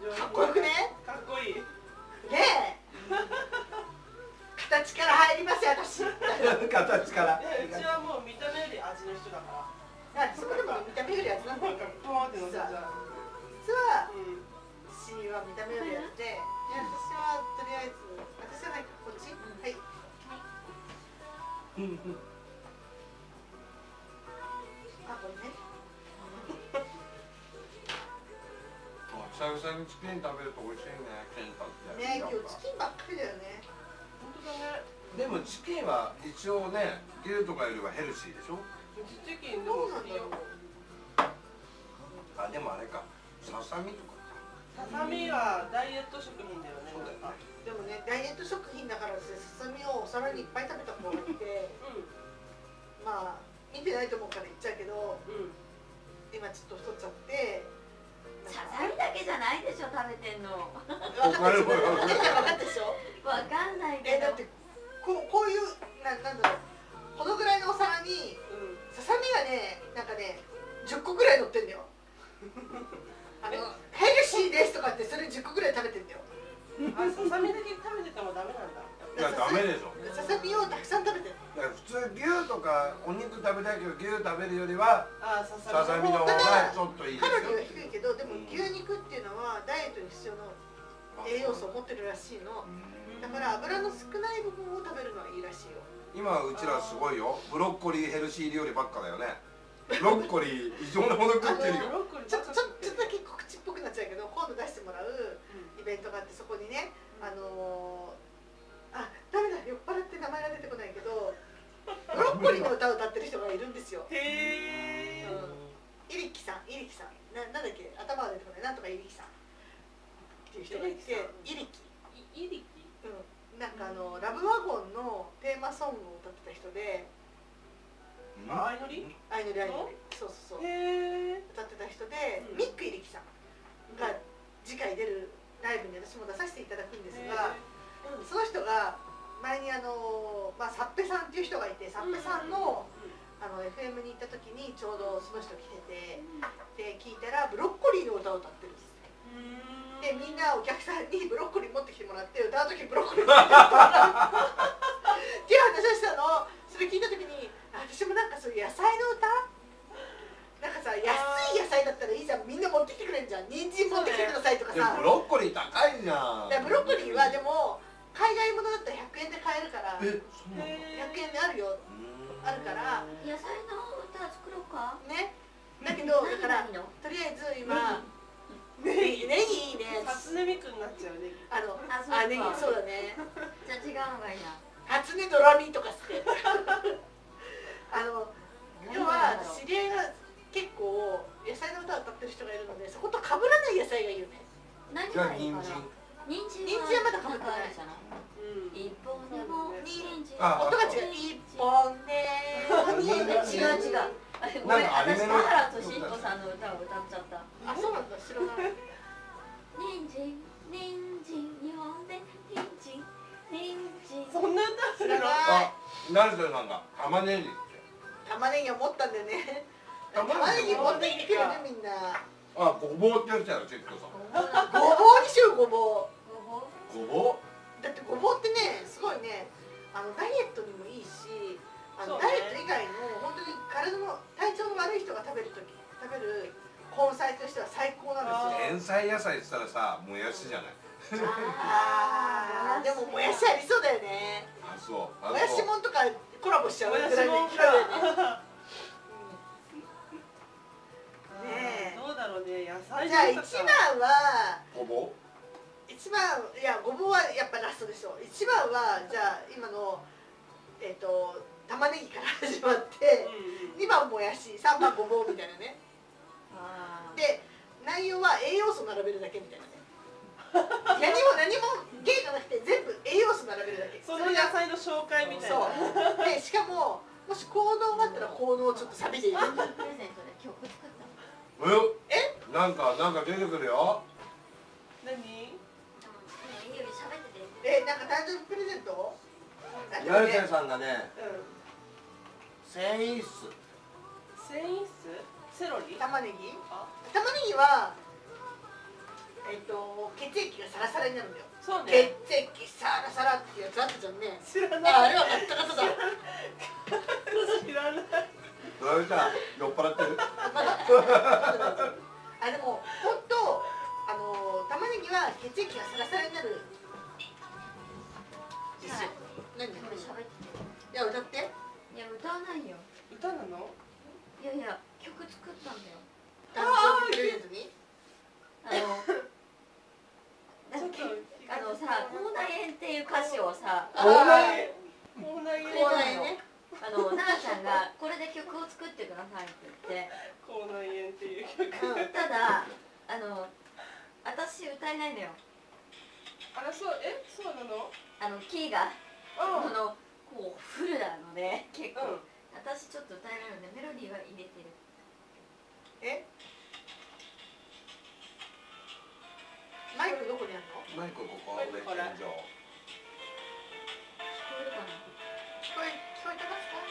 かっこよくね？ かっこいい。 ねえ。形から入りますよ私。 形から。 うちはもう見た目より味の人だから。 そこでも見た目より味なんだけど。 ポーってのせちゃう。 実は私は見た目より味で、私はとりあえず私じゃないかこっち。はい。あ、これね。 久々にチキン食べると美味しいね、ケンタって。 ね、今日チキンばっかりだよね。 本当だね。 でもチキンは一応ね、牛とかよりはヘルシーでしょ。 うちチキンでどうも好きよ。 なんだろう。 あ、でもあれか、ささみとかか。 ささみはダイエット食品だよね。 そうだよね。 でもね、ダイエット食品だからささみをお皿にいっぱい食べた子がいて、 うまあ見てないと思うから言っちゃうけど、 ん。うん。 今ちょっと太っちゃって。 ささみだけじゃないでしょ食べてんの。 分かったでしょ。分かったでしょ。 わかんないけど。 え、だってこうこういうななんだろう、このぐらいのお皿にささみがね、なんかねじゅっこぐらい乗ってんだよ。あのヘルシーですとかってそれじゅっこぐらい食べてんだよ。 あ、ささみだけ食べててもダメなんだ。 いや、ダメでしょ。 ささみをたくさん食べてる。 だから普通牛とかお肉食べたいけど牛食べるよりはあ、さささみの方がちょっといいですカロリーはよ。 低いけど、でも牛肉っていうのはダイエットに必要な栄養素を持ってるらしいの。だから油の少ない部分を食べるのはいいらしいよ。 今うちらすごいよ。ブロッコリーヘルシー料理ばっかだよね。ブロッコリー異常なほど食ってるよ。 ちょっとちょちょっとだけ告知っぽくなっちゃうけど、今度出してもらうイベントがあって、そこにね、あのー、あ、ダメだ、酔っ払って名前が出てこないけど、ブロッコリーの歌を歌ってる人がいるんですよ。 へえ。 イリキさん、イリキさん、な、なんだっけ、頭が出てこない、なんとかイリキさんっていう人がいて、イリキ。 イリキ。 うん、なんかあのラブワゴンのテーマソングを歌ってた人で、 あ、相乗り？ 相乗り相乗り、そうそうそう、 へえ。 歌ってた人で、 うん、 ミックイリキさんが次回出るライブに私も出させていただくんですが、その人が前にあの、まあ、サッペさんっていう人がいて、サッペさんの、あの エフエム に行った時にちょうどその人来てて、で聞いたらブロッコリーの歌を歌ってるんですね。でみんなお客さんにブロッコリー持ってきてもらって歌う時ブロッコリー持ってきてもらうっていう話をしたの。それ聞いた時に私もなんかそういう野菜の歌なんかさ、安い野菜だったらいいじゃん、みんな持ってきてくれんじゃん、人参持ってきてくださいとかさ。 ブロッコリー高いじゃん。 ブロッコリーはでも海外物だったらひゃくえんで買えるから、 え、そうなの？ ひゃくえんであるよ、あるから。 野菜の歌作ろうか。 ね。 だけどだからとりあえず今ネギネギいいね。 初音ミクになっちゃうネギ。 あのああネギそうだね。 じゃあ違うのがいいな。 初音ドラミとかしてあの要は知り合いが結構野菜の歌を歌ってる人がいるのでそこと被らない野菜がいいよね。 何じゃあがいいかな。 人参。 人参人参はまだ被ってないじゃない。 うん。 一本でも人参。 あ音が違う。一本で違う違う。ごめん、私田原俊彦さんの歌を歌っちゃった。 あ、そうなんだ、知らない。 人参、人参、日本で人参、人参。 そんな歌するの？ あ、 成瀬さんが玉ねぎって。 玉ねぎを持ったんだよね。玉玉ねぎ持ってきてるね、みんな。 あ、ごぼうってやつやろ、チェックさん。 ごぼうにしよう、ごぼう。 ごぼだってごぼうってね、すごいね、あのダイエットにもいいし、あの、 そうね、 ダイエット以外の本当に体の体調の悪い人が食べるとき食べる根菜としては最高なんですよ。 天才野菜って言ったらさ、もやしじゃない。 ああ、でももやしありそうだよね。 あ、そう。 もやしもんとかコラボしちゃうぐらいでもやしもんきるよね。ねえ。 どうだろうね、野菜。 じゃあ一番はごぼう。 一番いやごぼうはやっぱラストでしょ。一番はじゃあ今のえっと玉ねぎから始まって、にばんもやし、さんばんごぼうみたいなね。で内容は栄養素並べるだけみたいなね。何も何も芸がなくて全部栄養素並べるだけ。 その野菜の紹介みたいな。 そうでしかももし効能があったら効能をちょっとサビで入れて。 プレゼントで曲作ったの。 え？ なんかなんか出てくるよ。 何？ いいよ、喋ってて。 え、なんか誕生日プレゼント？ 成瀬さんがね、 うん。 繊維質。 繊維質？セロリ？ 玉ねぎ？ あ、 玉ねぎはえっと血液がサラサラになるんだよ。 そうね。 血液サラサラってやつあったじゃんね。 知らない。 あ、あれは買った方だ。 知らない。 どうした？酔っ払ってる。 まだ。あ、でも本当あの玉ねぎは血液がサラサラになる。ですよ。何？ これ喋ってて。 いや歌って。 いや、歌わないよ。 歌なの？ いやいや、曲作ったんだよ。 誕生日プレゼントに。 あの。なんかあのさ、口内炎っていう歌詞をさ。 口内炎。口内くれ炎。 たのよ。あの、奈々ちゃんが、これで曲を作ってくださいって言って。 口内炎っていう曲。 ただ、あの。私歌えないのよ。 あら、そう、え、そうなの？ あの、キーが。 うん。 あの、こう、フルなので、結構。 うん。 私ちょっと歌えないので、メロディーは入れてる。 え？マイクどこにあるの？ マイクここ上天井。 聞こえるかな。 聞こえ聞こえてますか？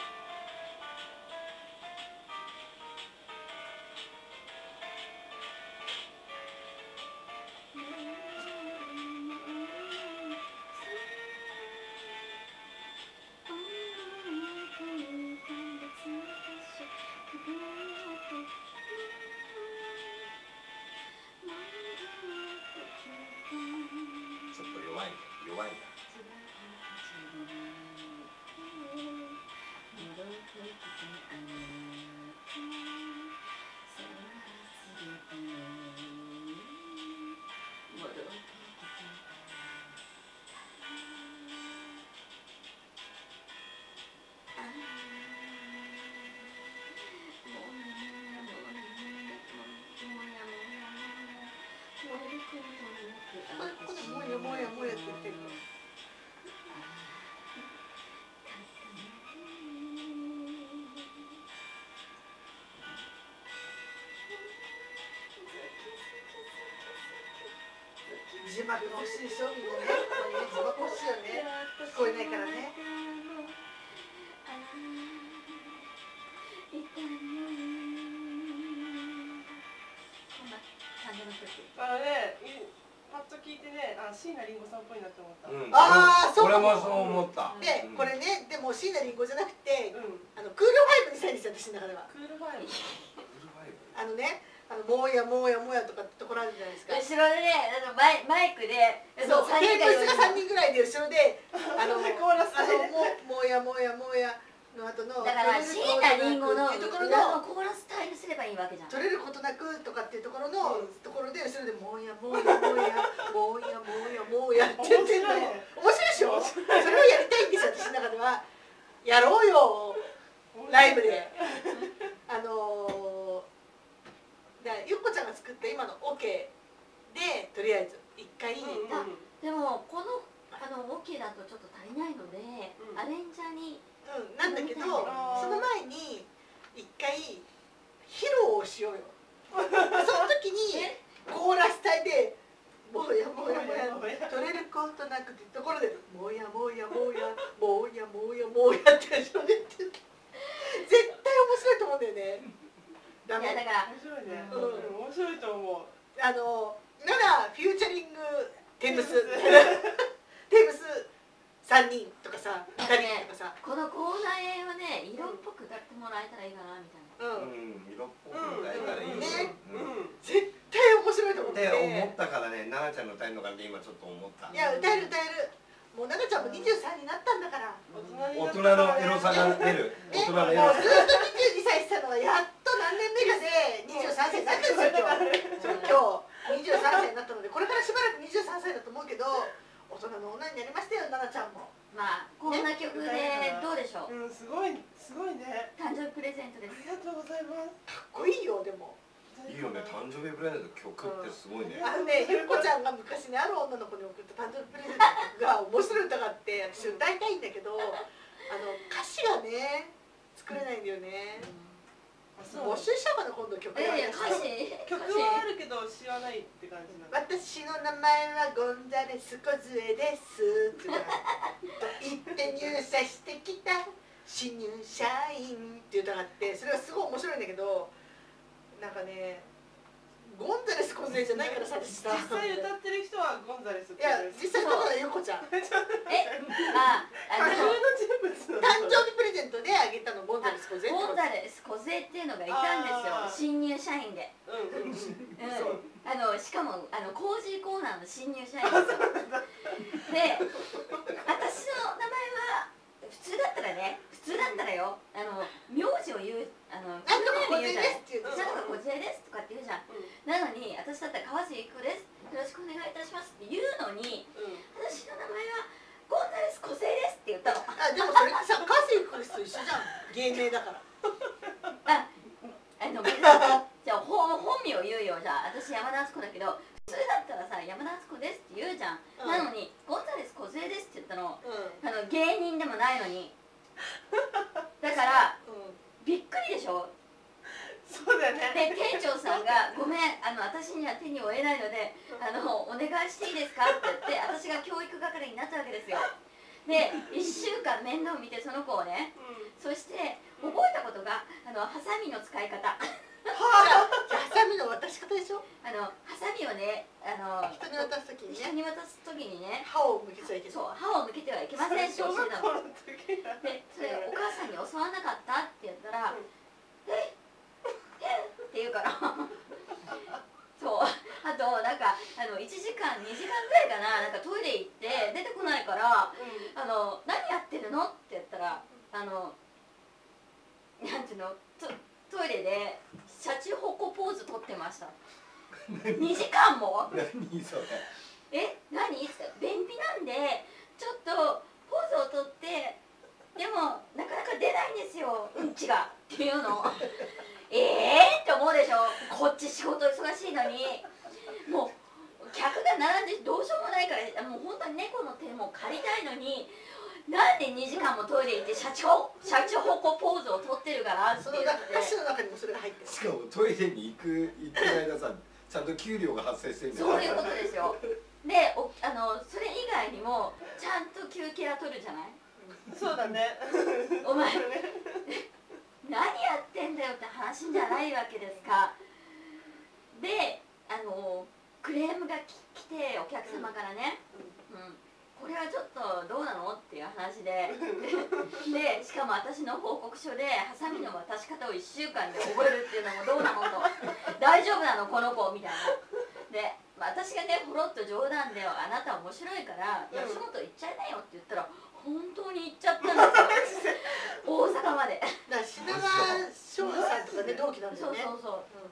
ちょっと弱いね。弱いな。 ここでもやもやもやって言ってるの。字幕欲しいでしょみんなね。ここにね字幕欲しいよね。聞こえないからね。 あのね、パッと聞いてね、あ、椎名林檎さんっぽいなって思った。 うん。 あーそうかも俺もそう思った。 で、これね、でも椎名林檎じゃなくて、 うん。 あのクールファイブにしたいんですよ、私の中では。 クールファイブ。 あのね、あのもうやもうやもうやとかってところあるじゃないですか。 後ろでね、あのマイマイクで、 そう、テープ三人ががさんにんぐらいで後ろで、あの、 コーラスあのもうもうやもうやもうやの後のだから椎名林檎の裏のコーラスタイルすればいいわけじゃん。 取れることなくとかっていうところのところで後ろでもうやもうやもうやもうやもうやもうやって言ってんの。面白いでしょ。それをやりたいんですよ私の中では。やろうよライブで。あのー、だゆっこちゃんが作った今の OK でとりあえず一回、うんうん、 でもこのあの OK だとちょっと足りないので、うん、アレンジャーに、 うん、なんだけどその前に一回披露をしようよ。その時にコーラス隊でもうやもうやもうや取れることなくってところでもうやもうやもうやもうやもうやもうやって後ろで言ってる。絶対面白いと思うんだよね。ダメ。 いやだから面白いね。うん、面白いと思う。 あのならフューチャリングテムステムス三人とかさ二人とかさ、 このコーナーをね色っぽく歌ってもらえたらいいかなみたいな。 うん、色っぽく歌えたらいいね。 絶対面白いと思って。 って思ったからね、奈々ちゃんの歌えるのかって今ちょっと思った。 いや歌える歌える。もう奈々ちゃんも二十三になったんだから。 大人のエロさが出る。大人のエロさ。 ずっと二十二歳したのはやっと何年目かで二十三歳になったんですよ今日。今日二十三歳になったのでこれからしばらく二十三歳だと思うけど。大人の女になりましたよ、奈々ちゃんも。 まあ、こんな曲でどうでしょう。 うん、すごい、すごいね。 誕生日プレゼントです。 ありがとうございます。 かっこいいよ、でも。 いいよね、誕生日プレゼント曲ってすごいね。 あのね、ゆっこちゃんが昔ね、ある女の子に送った誕生日プレゼントが面白い歌があって、私歌いたいんだけど。あの歌詞がね、作れないんだよね。募集しようかな今度曲。 ええ歌詞曲はあるけど知らないって感じなの。 私の名前はゴンザレス小杖ですと言って入社してきた新入社員っていう歌があって、それがすごい面白いんだけど、なんかねゴンザレス小杖じゃないからさ、 実際歌ってる人はゴンザレス。 いや実際歌ったのはゆこちゃん。 えああの誕生日プレゼントであげたのゴンザレス小杖。 ゴンザレス小杖っていうのがいたんですよ、新入社員で。 うんうんうん。 あのしかもあのコージーコーナーの新入社員ですよ。で、私の名前は普通だったらね、普通だったらよ、あの名字を言う、あのなんとか小杖ですって言う。 なんとか小杖ですとかって言うじゃん。なのに私だったら川瀬育子です。よろしくお願いいたしますって言うのに、私の名前はゴンザレス小杖ですって言ったの。 あ、でもそれってさ、川瀬育子と一緒じゃん。芸名だから。 あ、あのじゃあ本本名を言うよ。じゃあ私山田敦子だけど、普通だったらさ山田敦子ですって言うじゃん。なのにゴンザレス小杖ですって言ったの。あの芸人でもないのに。だからびっくりでしょ。 そうだね。 で店長さんが「ごめん、あの私には手に負えないのであのお願いしていいですか?」って言って私が教育係になったわけですよ。でいっしゅうかん面倒見てその子をね、そして覚えたことがあのハサミの使い方。 はあ、ハサミの渡し方でしょ。 あのハサミをね、あの人に渡す時にね、 人に渡す時にね、 歯を向けちゃいけない。 そう歯を向けてはいけませんって教えたの。でそれお母さんに教わらなかったって言ったら「えっえっ」って言うからそう。あとなんかあのいちじかんにじかんぐらいかな、なんかトイレ行って出てこないから「あの何やってるの?」って言ったらあのなんていうのトトイレでシャチホコポーズ取ってました。にじかんも何それ。 え、何って便秘なんでちょっとポーズを取ってでもなかなか出ないんですよ、うんちがっていうの。ええって思うでしょ。こっち仕事忙しいのにもう客が並んでどうしようもないからもう本当に猫の手も借りたいのに、なんでにじかんもトイレ行ってシャチホシャチホコポーズを取ってるからってその言って歌詞の中にもそれが入ってる。 しかもトイレに行く行ってる間さ、ちゃんと給料が発生してるんだよ。 そういうことですよ。でおあのそれ以外にもちゃんと休憩は取るじゃない。 そうだね。 お前何やってんだよって話じゃないわけですか。であのクレームがき来てお客様からね、うん、これはちょっとどうなのっていう話ででしかも私の報告書でハサミの渡し方をいっしゅうかんで覚えるっていうのもどうなのと大丈夫なのこの子みたいな。で私がねほろっと冗談で「あなた面白いから吉本行っちゃいなよ」って言ったら本当に行っちゃったんですよ。大阪期なんだよね。 そうそうそう、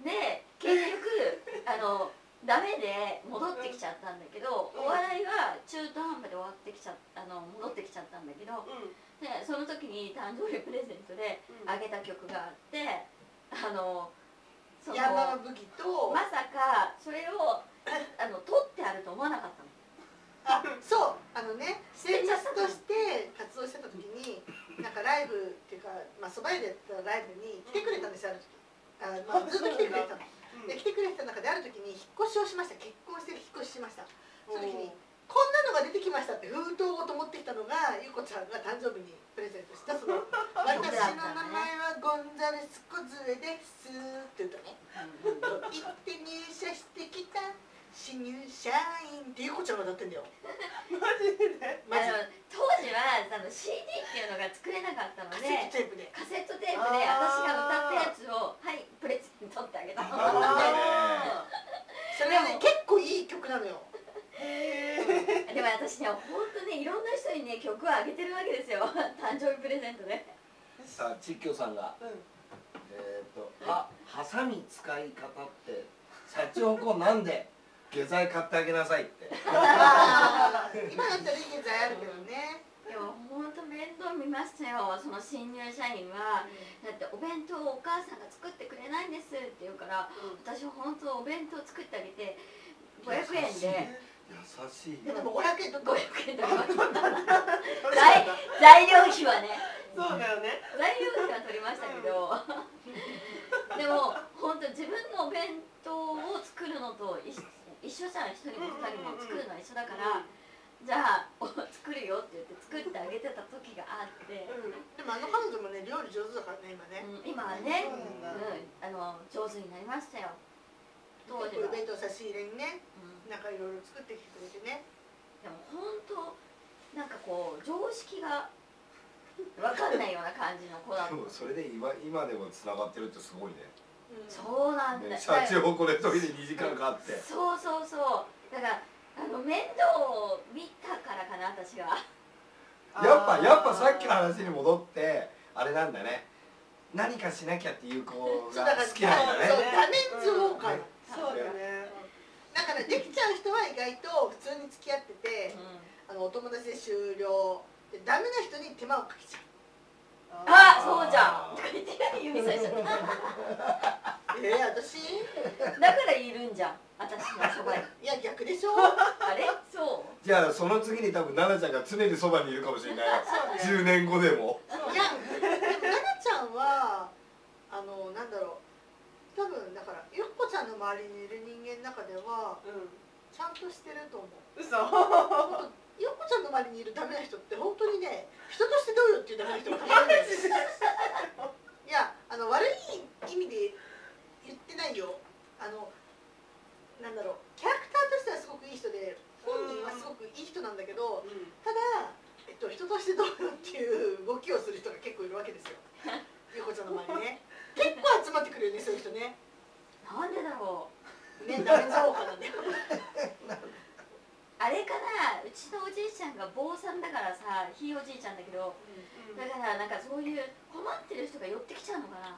で結局あのダメで戻ってきちゃったんだけど、お笑いは中途半端で終わってきちゃあの戻ってきちゃったんだけど、でその時に誕生日プレゼントであげた曲があって、あのその山吹とまさかそれをあの撮ってあると思わなかったの。 あ、そう、あのね、セールスとして活動してた時になんかライブっていうか、まあそば屋でやったライブに来てくれたんですよ、ある時。あ、まあ、ずっと来てくれてたの。で来てくれてた中である時に引っ越しをしました。結婚して引っ越ししました。その時にこんなのが出てきましたって封筒ごと持ってきたのがゆうこちゃんが誕生日にプレゼントしたその「私の名前はゴンザレス小杖です」って言ったね。行って入社してきた新入社員ってゆうこちゃんが歌ってんだよ。 マジでマジあの当時はあの シーディー っていうのが作れなかったのカセットで、 テープで。 カセットテープで私が歌ったやつをはいプレゼントってあげたの。 あそれはね結構いい曲なのよ。 ーへでも私ね、本当ね、いろんな人にね曲をあげてるわけですよ。誕生日プレゼントで。 さあちっきょさんがーうんえっとはハサミ使い方ってシャチホコなんで下剤買ってあげなさいって。 あー今だったらいい現在あるけどね。 でも本当面倒見ましたよ。その新入社員はだってお弁当をお母さんが作ってくれないんですって言うから、私は本当お弁当作ってあげてごひゃくえんで。 優しい。 でもごひゃくえんとごひゃくえんとか材材料費はね、 そうだよね。 材料費は取りましたけど、でも本当自分のお弁当を作るのと一緒一緒じゃん、一人も二人も作るのは一緒だから、じゃあお作るよって言って作ってあげてた時があって、 でもあの彼女もね料理上手だからね今ね。 うん、今はね、 そうなんだうん、あの上手になりましたよ。当時は。 お弁当差し入れにねうん、 なんかいろいろ作ってきてくれてね。 でも本当なんかこう常識が分かんないような感じの子だった。 でもそれで今今でもつながってるってすごいね。 そうなんだ。 ねシャチホコでトイレにじかんかかって。 そうそうそう。だからあの面倒を見たからかな私が。 やっぱやっぱさっきの話に戻ってあれなんだね。何かしなきゃっていう子が好きなんだね。 そうダメンズウォーカー。 そうだね。 だからできちゃう人は意外と普通に付き合ってて、あのお友達で終了でダメな人に手間をかけちゃう。 あ、そうじゃん。とか言って指さしちゃった。 えー、私だからいるんじゃん。私のそばに。 いや逆でしょ。 あれ？そう。 じゃあその次に多分奈々ちゃんが常にそばにいるかもしれない。じゅうねんごでも。 いやでも奈々ちゃんはあのなんだろう、多分だからゆっこちゃんの周りにいる人間の中ではうん。 ちゃんとしてると思う。 嘘。 本当ゆっこちゃんの周りにいるダメな人って本当にね、人としてどうよっていうダメな人がたまらないです。いやあの悪い意味で言ってないよ。あのなんだろう、キャラクターとしてはすごくいい人で本人はすごくいい人なんだけど、ただ、えっと、人としてどうよっていう動きをする人が結構いるわけですよ。ゆうこちゃんの周りね結構集まってくるよね、そういう人ね。 なんでだろう。 ね、ダメザオカなんだよ。 あれかな、うちのおじいちゃんが坊さんだからさ、ひいおじいちゃんだけど、だからなんかそういう困ってる人が寄ってきちゃうのかな。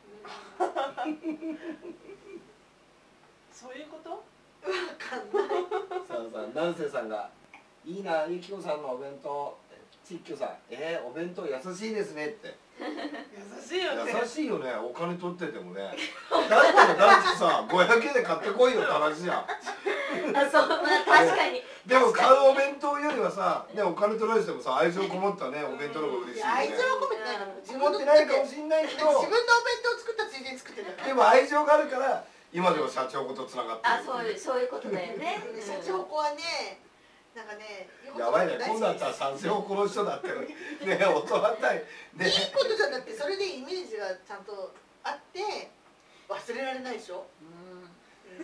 そういうこと？ わかんない。 さあさあ南瀬さんがいいなゆきこさんのお弁当。ちっきょさん、えー、お弁当優しいですねって。 優しいよね。 優しいよね、お金取っててもね。だったらだってさ、ごひゃくえんで買ってこいよって話じゃん。 あ、そう、まあ、確かに。 でも買うお弁当よりはさ、ね、お金取られてもさ、愛情こもったね、お弁当の方が嬉しいよね。 愛情は込めてないから、自持ってないかもしんないけど、 自分のお弁当を作ったついでに作ってるんだから。 でも愛情があるから今でも社長とつながってる。 あ、そういうそういうことだよね。 社長子はね、なんかね、 やばいね、今度だったら賛成をこの人だってね、大人ったいね。 いいことじゃなくて、それでイメージがちゃんとあって忘れられないでしょ。 うん。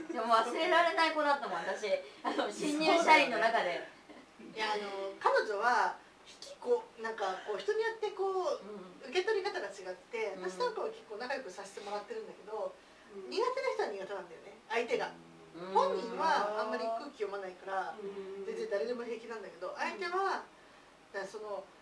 でも忘れられない子だったもん、私。あの新入社員の中で。 いや、あの彼女は引きこうなんかこう人によってこう受け取り方が違って、私なんかは結構仲良くさせてもらってるんだけど、苦手な人は苦手なんだよね、相手が。本人はあんまり空気読まないから全然誰でも平気なんだけど、相手はだからその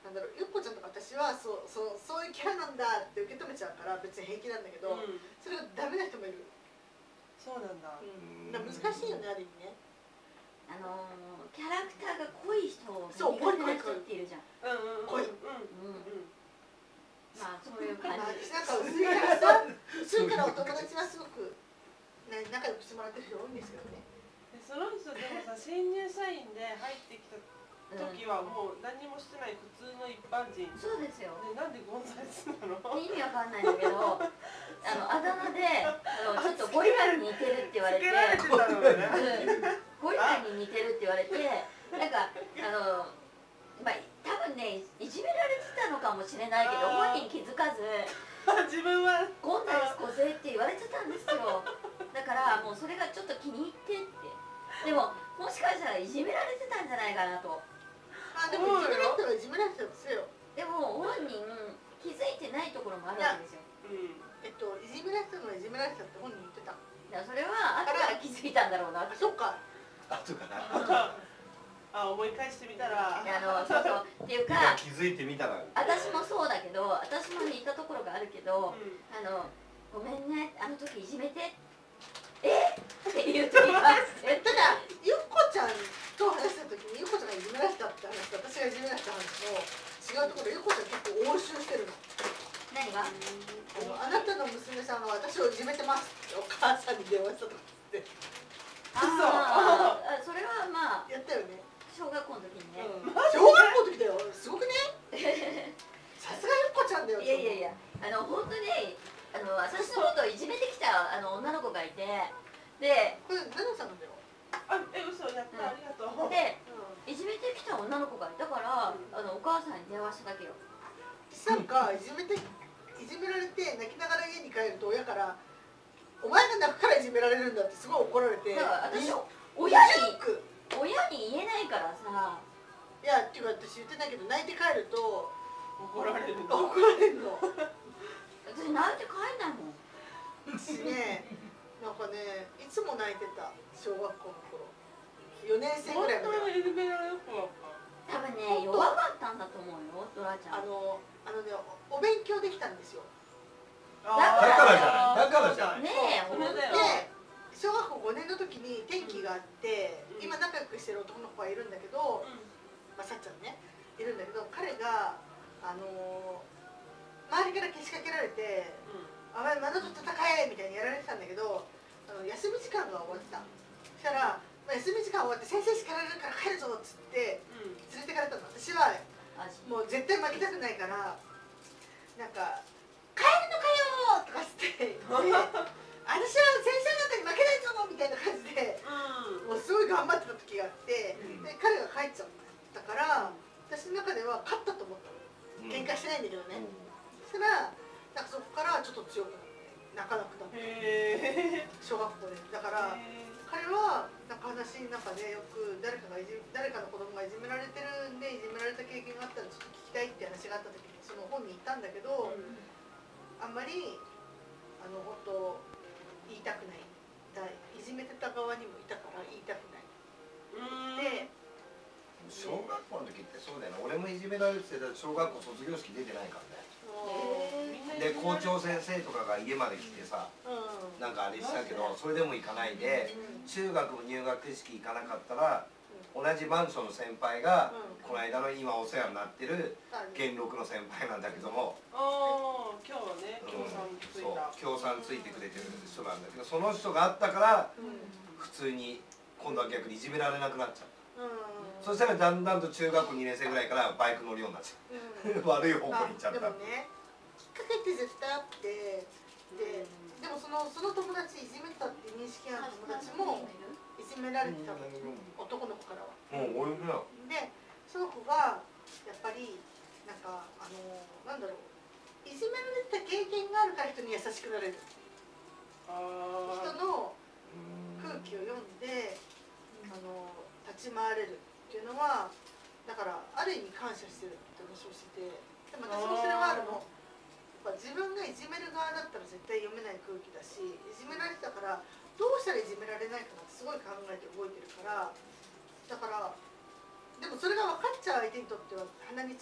なんだろう、ゆっこちゃんとか私はそうそうそういうキャラなんだって受け止めちゃうから別に平気なんだけど、 うんそれがダメな人もいる。 そうなんだ。 うん、だから難しいよね、ある意味ね。 あのー、キャラクターが濃い人がそう苦手な人っているじゃん。 うんうんうん濃いうんうん。まあそういう感まあ、 じ。 私なんか薄いからさ、薄いからお友達はすごく、ね、仲良くしてもらってる人多いんですけどね。 でその人でもさ、新入社員で入ってきた時はもう何もしてない普通の一般人。 そうですよ。 でなんでゴンザレスなの？ 意味わかんないんだけど、あのあだ名であのちょっとゴリラに似てるって言われて、 つけられてたのね。 うん、ゴリラに似てるって言われて、なんかあのまあ多分ねいじめられてたのかもしれないけど、本人気づかず自分はゴンザレス小勢って言われてたんですよ。だからもうそれがちょっと気に入ってって。でももしかしたらいじめられてたんじゃないかなと。 あ、でもいじめられたらいじめられてたんですよ。 でも本人気づいてないところもあるわけですよ。 うんえっと、いじめられてたのはいじめられてたって本人言ってた。 だからそれは後から気づいたんだろうなって。 あ、そっか。 後からあ、思い返してみたらあのそうそうっていうか、 気づいてみたら私もそうだけど、私も似たところがあるけど、 うんあのごめんね、あの時いじめてえっていう時があってただ、ゆっこちゃんと話した時にゆっこちゃんがいじめられたって話と私がいじめられた話の違うところでゆっこちゃん結構応酬してるの。 何が？ あのあなたの娘さんが私をいじめてますってお母さんに電話したとかってああ、それはまあやったよね。 小学校の時にね。 小学校の時だよ。すごくね。さすがゆっこちゃんだよ。 いやいやいや、あの本当にあの私のことをいじめてきたあの女の子がいて、で、 これナナさんなんだよ。 あ、え、嘘やった、ありがとう。 でいじめてきた女の子がいたから、あのお母さんに電話しただけよ。 なんかいじめていじめられて泣きながら家に帰ると親からお前が泣くからいじめられるんだってすごい怒られて。 だから私い親にく親に言えないからさ。 いやっていうか私言ってないけど泣いて帰ると怒られるの。 怒られるの。 私泣いて帰んないもん。 私ね、なんかね、いつも泣いてた小学校の頃。よねん生ぐらいまで。 本当にいじめられなくなった。 多分ね、弱かったんだと思うよ、ドラちゃん。 あのあのねお、お勉強できたんですよ。 だからだからじゃんねえ、 そほんとれだよ。 で、小学校ごねんの時に転機があって、 うん今仲良くしてる男の子がいるんだけど、まあ、さっちゃんね、いるんだけど、彼が、あのー、周りからけしかけられて、あまり窓と戦えみたいにやられてたんだけど、あの休み時間が終わってた。そしたら、まあ、休み時間終わって先生叱られるから帰るぞっつってうん。うん。 連れてかれたの。私はあもう絶対負けたくないからなんか「帰るのかよ!」とかつって言って「私は先生なんかに負けないぞ!」みたいな感じでもうすごい頑張ってた時があってで彼が帰っちゃったから私の中では勝ったと思ったの。喧嘩してないんだけどね。そしたらなんかそこからちょっと強くなって泣かなくなってへえ。 小学校で。だから彼はなんか話の中でよく誰かがいじ誰かの子供がいじめられてるんでいじめられた経験があったらちょっと聞きたいって話があった時にその本に行ったんだけど、あんまりあの本当言いたくないだいじめてた側にもいたから言いたくない。で小学校の時ってそうだよね。俺もいじめられてた小学校卒業式出てないからね。で校長先生とかが家まで来てさ、なんかあれしたけどそれでも行かないで、中学も入学式行かなかったら同じマンションの先輩がこの間の今お世話になってる元禄の先輩なんだけども、 ああ、今日はね、 うん協賛ついそうた。 協賛ついてくれてる人なんだけど、その人があったから普通に今度は逆にいじめられなくなっちゃった。そしたらだんだんと中学校にねん生ぐらいからバイク乗るようになっちゃう悪い方向に行っちゃった。 でもねきっかけって絶対あってででもそのその友達いじめたって認識ある友達もいじめられてたの男の子からは。 もう俺だよ。 でその子がやっぱりなんかあのなんだろういじめられた経験があるから人に優しくなれる。 あ人の空気を読んであの立ち回れるっていうのはだからある意味感謝してるって話をしてて、でも私もそれはあるの。やっぱ自分がいじめる側だったら絶対読めない空気だし、いじめられてたからどうしたらいじめられないかなってすごい考えて動いてるから、だからでもそれが分かっちゃう相手にとっては鼻につく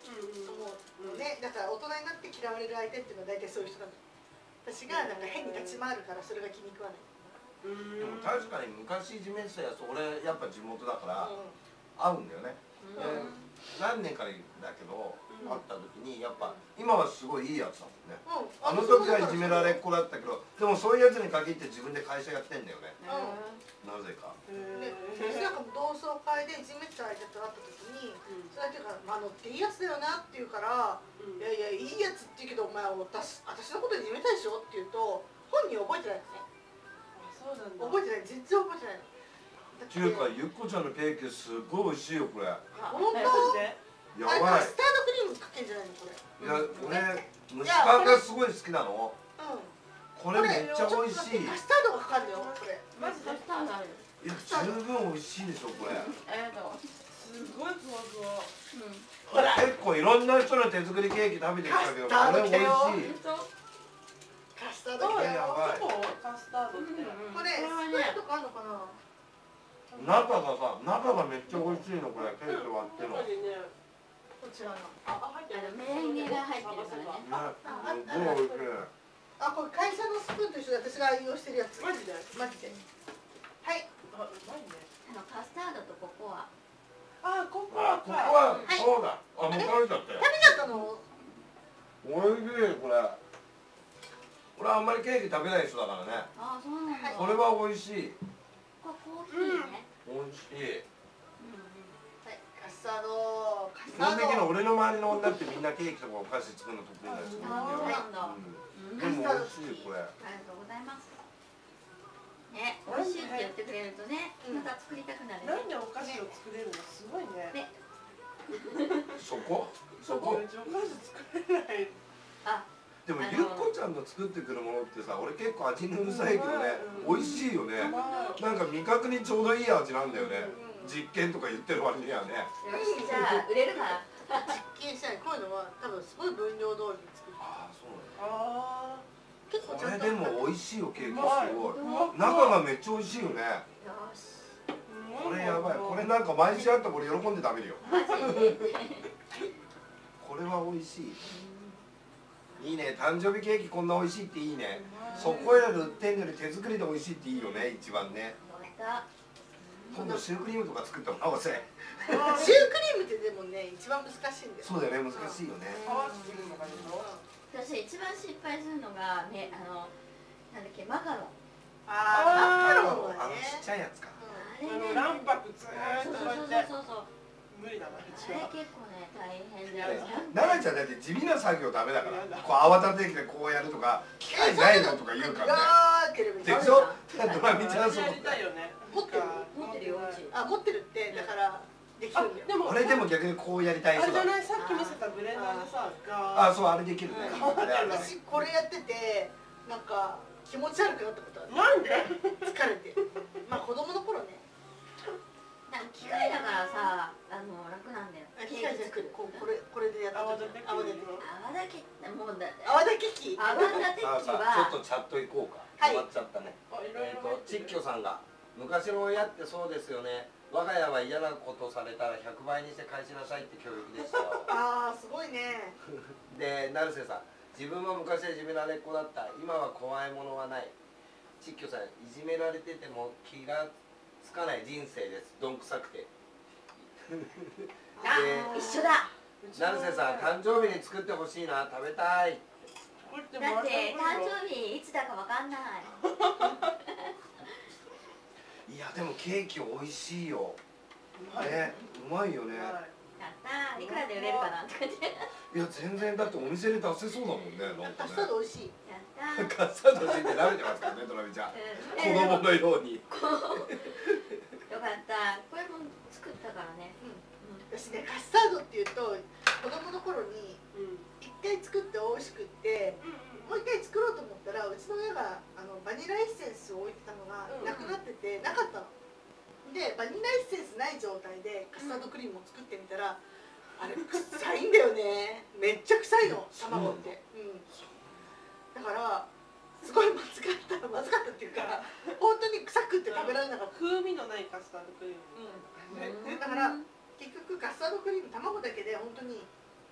思うのね。だから大人になって嫌われる相手っていうのは大体そういう人なの。私がなんか変に立ち回るからそれが気に食わない。 でも確かに昔いじめてたやつ、俺やっぱ地元だから会うんだよね。何年かだけど会った時にやっぱ今はすごいいいやつだもんね。あの時はいじめられっ子だったけど、でもそういうやつに限って自分で会社やってんだよね。なぜか。 で、私なんか同窓会でいじめてた相手と会った時に、それ相手が「まあ乗っていいやつだよな」って言うから「いやいやいいやつって言うけどお前私私のこといじめたでしょ」って言うと本人覚えてないのね。覚えてない、全然覚えてないの。 っていうかゆっこちゃんのケーキすごい美味しいよこれ。 本当？ やばい。 カスタードクリームかけんじゃないのこれ。 いや俺蒸しパンがすごい好きなの。 うん。 これめっちゃ美味しい。 カスタードがかかるんだよこれ。 マジカスタードある。 いや十分美味しいでしょこれ。 ありがとう。 すごいふわふわ。 ほら結構いろんな人の手作りケーキ食べてきたけどこれ美味しい。 カスタード系やばい。 カスタードって。 これスプーンとかあるのかな。 中がさ中がめっちゃ美味しいのこれケーキ割っての。 こちらの。 あ入ってる。 メレンゲが入ってるからね。 ね、すごい美味しい。 あ、これ会社のスプーンと一緒で私が愛用してるやつ。 マジで。 マジで。はい。 あ、うまいね。 あのカスタードとココア。 あ、ここあ、 はここはそうだ。あ、もう食べちゃったよ。 食べちゃったの？ 美味しいこれ。俺あんまりケーキ食べない人だからね。 あ、そうなんだ。 これは美味しい。 これコーヒーね。 美味しい。 はい、カスタード。カス基本タード。 的に俺の周りの女ってみんなケーキとかお菓子作るの得意な人あ、そうなんだ。 でも美味しいこれ。 ありがとうございます。ね、美味しいって言ってくれるとね、また作りたくなるね。 なんでお菓子を作れるのすごいね。 ね。 そこ？そこ？ お菓子作れない。 あ、 でもゆっこちゃんの作ってくるものってさ、俺結構味にうるさいけどね、美味しいよね。なんか味覚にちょうどいい味なんだよね。実験とか言ってる割にはね。 よし、じゃあ売れるかな。 実験しない。こういうのは多分すごい分量通りに作る。 ああ、そうなんだ。 ああ。 結構ちゃんと。 これでも美味しいよケーキすごい。中がめっちゃ美味しいよね。 よし。 これやばい。これなんか毎日あったら俺喜んで食べるよ。 マジで。 これは美味しい。いいね。誕生日ケーキこんな美味しいっていいね。そこへ売ってんのに手作りで美味しいっていいよね。一番ね。今度シュークリームとか作ってもらおうぜ。 シュークリームってでもね一番難しいんだよ。 そうだよね。難しいよね。 私一番失敗するのがね、あのなんだっけマカロン。 ああ、マカロンあのはね。 ちっちゃいやつか。 あれね。 卵白ずーっそうとそうそうそうそう。 無理だな。 あれ結構ね大変だよ。 奈々ちゃんだって地味な作業ダメだからこう泡立て器でこうやるとか機械ないのとか言うからねでしょドラミちゃんそうやりたいよね。 持ってる持ってるようち。 あ、持ってるってだからできるんだよ。 でも俺でも逆にこうやりたい人だあれじゃない、さっき見せたブレンダーでさ、 あ、そうあれできるね私これやっててなんか気持ち悪くなったことある。 なんで？ 疲れて。まあ子供の頃ね。 なんか機械だからさ、あの楽なんだよ。 機械じゃなくてこうこれこれでやった時泡立て器。 泡だけもうだって。 泡立て器。 泡立て器は。 ちょっとチャット行こうか。 はい。 終わっちゃったね。 えっとちっきょさんが昔の親ってそうですよね。我が家は嫌なことされたらひゃくばいにして返しなさいって教育でしたよ。 ああ、すごいね。 で、成瀬さん、自分は昔はいじめられっ子だった。今は怖いものはない。ちっきょさん、いじめられてても気がつかない人生です。どんくさくて。 あ、一緒だ。 成瀬さん、誕生日に作ってほしいな、食べたい。 だって誕生日いつだかわかんない。 いやでもケーキ美味しいよ。ね、うまいよね。 やったー、いくらで売れるかなって感じ。 いや全然だってお店で出せそうだもんね。なんかね。 カスタード美味しい。 やったー。 カスタード味って食べてますからね、ドラミちゃん。子供のように。 よかった。これも作ったからね。 私ね、カスタードっていうと子供の頃に一回作って美味しくってもう一回作ろうと思ったらうちの親があのバニラエッセンスを置いてたのがなくなっててなかったの。でバニラエッセンスない状態でカスタードクリームを作ってみたらあれ臭いんだよね。めっちゃ臭いの卵って。うん。だからすごいまずかったまずかったっていうか本当に臭くって食べられなかった。 風味のないカスタードクリーム。 うん。だから結局カスタードクリーム卵だけで本当に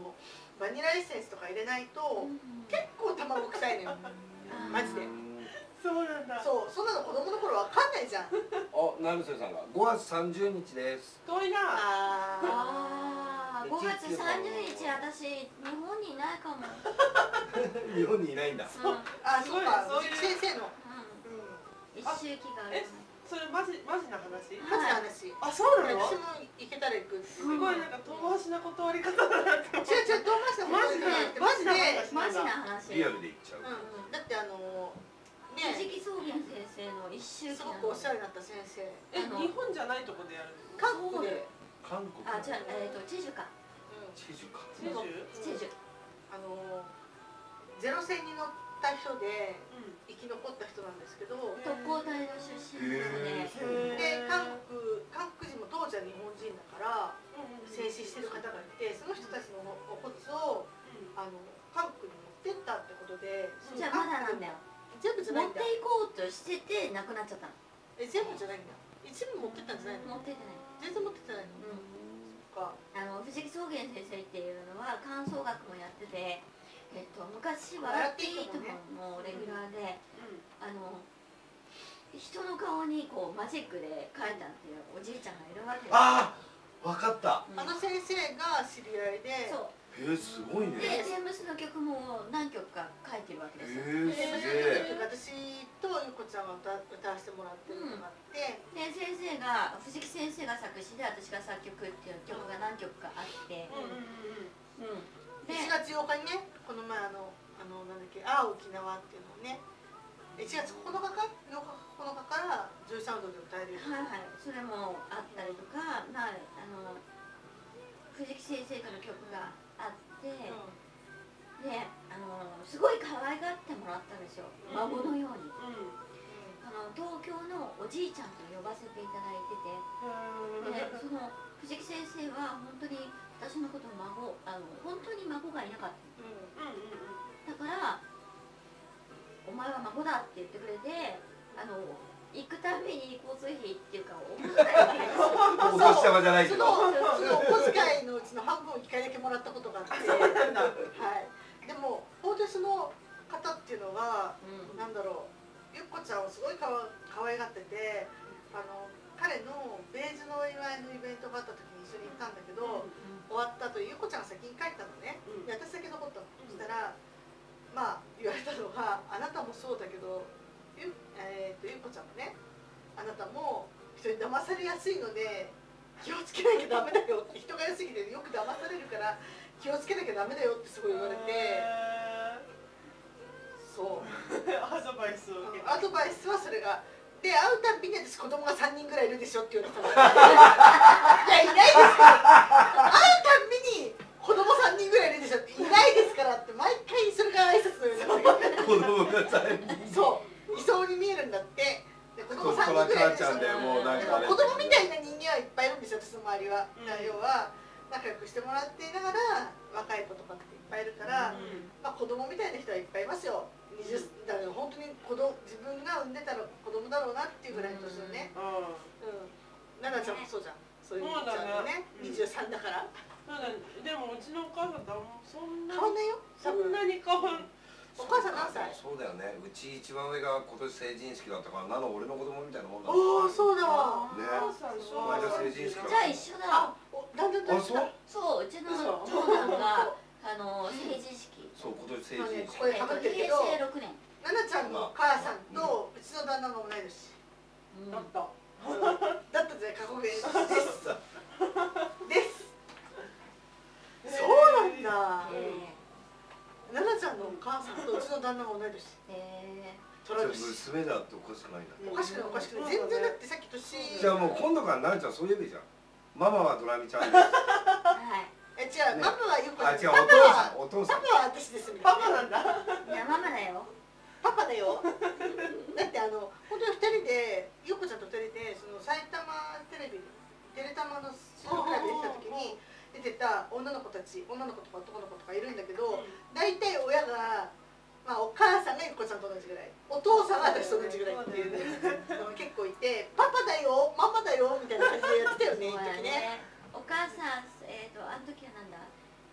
のバニラエッセンスとか入れないと結構卵臭いのよ、マジで。 そうなんだ。 そう、そんなの子供の頃わかんないじゃん。 あ、成瀬さんがごがつさんじゅうにちです。 遠いな。 ああ、ごがつさんじゅうにち私日本にいないかも。 日本にいないんだ。 あ、そうか、先生の一周期がある。 それマジマジな話？ マジな話。 あ、そうなの？ 私も行けたら行く。 すごいなんか遠回しな断り方だなって。 違う違う、遠回しな断り方。マジでマジな話。 リアルで言っちゃう。 だってあの藤木草原先生の一周期。 すごくおしゃれになった先生。 え、日本じゃないとこでやる？ 韓国で。 韓国。 あ、じゃあえっとチェジュか。 チェジュか。 チェジュ？ チェジュ。 あのゼロ戦に乗った人で生き残った人なんですけど、 特攻隊の出身なので、 で韓国韓国人も当時は日本人だから戦死してる方がいて、その人たちのお骨をあの韓国に持ってったってことで、 じゃあまだなんだよ。 全部じゃないんだ。 持っていこうとしててなくなっちゃったの。 え、全部じゃないんだ。一部持ってったんじゃないの？ 持ってってない。 全然持ってってないの。うん。そっか。 あの藤木草原先生っていうのは漢奏楽もやってて、えっと昔笑っていいとものレギュラーで、あの人の顔にこうマジックで描いたっていうおじいちゃんがいるわけです。 ああ、わかった。 あの先生が知り合いで。 そう。 へえ、すごいね。 で、テームスの曲も何曲か書いてるわけですよ。 へえ、すげえ。 私とゆこちゃんが歌歌わせてもらってるのがあって、 で先生が藤木先生が作詞で私が作曲っていう曲が何曲かあって、 でしがつようかにね、この前あのあのなんだっけ、ああ沖縄っていうのをね、いちがつここのかかようかここのかからジョイサウンドで歌える。 はいはい、それもあったりとか、まああの藤木先生からの曲があって、であのすごい可愛がってもらったんですよ、孫のように。あの東京のおじいちゃんと呼ばせていただいてて、でその藤木先生は本当に私のことを孫、あの本当に孫がいなかった、だからお前は孫だって言ってくれて、あの行くたびに交通費っていうかお小遣いわけですよ。 お年玉じゃないけど、 そのお小遣いのうちの半分をいっかいだけもらったことがあって、はい、でも本当にその方っていうのが、うん、なんだろう、ゆっこちゃんをすごいかわ可愛がってて、あの彼のベージュのお祝いのイベントがあった時に一緒に行ったんだけど、うん、終わった後ゆっこちゃんが先に帰ったのね、うん、で私だけ残ったの、うん、そしたらまあ言われたのが、あなたもそうだけどゆ, えー、とゆっこちゃんもね、あなたも人に騙されやすいので気をつけなきゃダメだよって、人が良すぎてよく騙されるから気をつけなきゃダメだよってすごい言われて、そうアドバイスを受けて、 アドバイスはそれがで、会うたびに私子供がさんにんぐらいいるでしょって言われたの。いや、いないですから会うたびに子供さんにんぐらいいるでしょって、いないですからって毎回それから挨拶のように子供がさんにん、そういそうに見えるんだって。で子供さんにんぐらいいるでしょ。子供みたいな人間はいっぱいいるんですよ、私の周りは。うん、要は仲良くしてもらっていながら若い子とかっていっぱいいるから、うん、まあ子供みたいな人はいっぱいいますよ。にじゅうだから本当に子供自分が産んでたら子供だろうなっていうぐらいの年のね。うん。奈々ちゃんもそうじゃん。そういうちゃんもね、にじゅうさんだから。 でもうちのお母さんとそんな変わんないよ。 そんなに変わん。 お母さん何歳？ そうだよね。うち一番上が今年成人式だったから、なの俺の子供みたいなもんだ。 ああ、そうだわ。 ね。お前が成人式。 じゃあ一緒だ。 だんだんだんだん。 そう、うちの長男があの成人式。 そう、今年成人式。 これかぶってるけど。 平成ろくねん。 奈々ちゃんのお母さんとうちの旦那が同い年。 だった。 だったぜ、過去形です。です。そうなんだ。奈々ちゃんのお母さんとうちの旦那が同い年。へえ。 娘だっておかしくないんだ。 おかしくない、おかしくない。全然だってさっき年。 じゃあもう今度から奈々ちゃんそう言えばいいじゃん。ママはドラミちゃんです。 はい。え、違う、ママはゆっこちゃん。 あ、違う、お父さん、お父さん。 パパは私です。 パパなんだ。 いや、ママだよ。 パパだよ。だってあの本当に二人でゆっこちゃんと二人でその埼玉テレビテレタマの収録ライブできた時に出てた女の子たち、女の子とか男の子とかいるんだけど、大体親がまあお母さんがゆっこちゃんと同じぐらい、お父さんが私と同じぐらいっていうのが結構いて、パパだよ、ママだよみたいな感じでやってたよね、一時ね。 お母さん、えっとあの時はなんだ、え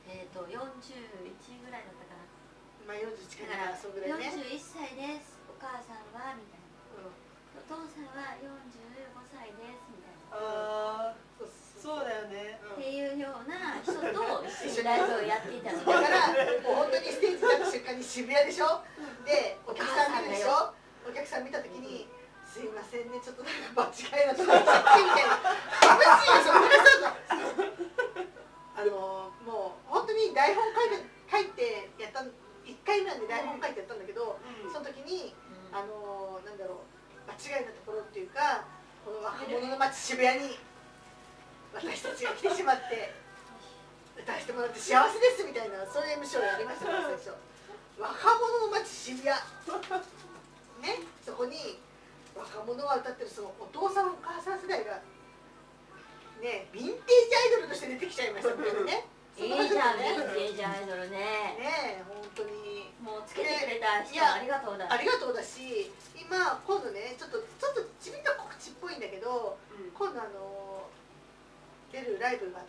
えっとよんじゅういちぐらいだったかな。 まあよんじゅういちかだかららそぐらいね。 よんじゅういっさいです。お母さんはみたいな。お父さんはよんじゅうごさいですみたいな。 ああ、そうだよね。 っていうような人と一緒にライブをやっていたので。 だからもう本当にステージに立った瞬間に渋谷でしょ。でお客さん見るでしょ。お客さん見た時に。すいませんね、ちょっとなんか間違いなとか言っちゃってみたいな。むしろそれあのもう本当に台本書いて書いてやったいっかいめなんで台本書いてやったんだけど、その時にあのなんだろう間違いなところっていうか、この若者の街渋谷に私たちが来てしまって歌わせてもらって幸せですみたいな、そういう エムシー をやりましたから最初。若者の街渋谷ね、そこに若者が歌ってるそのお父さんお母さん世代がね、ヴィンテージアイドルとして出てきちゃいましたみたいなね。 いいじゃん、ヴィンテージアイドルね。 ねえ、本当にもうつけてくれた人ありがとうだ。 ありがとうだし、今今度ね、ちょっとちょっとちびっと告知っぽいんだけど、今度あの出るライブがあって、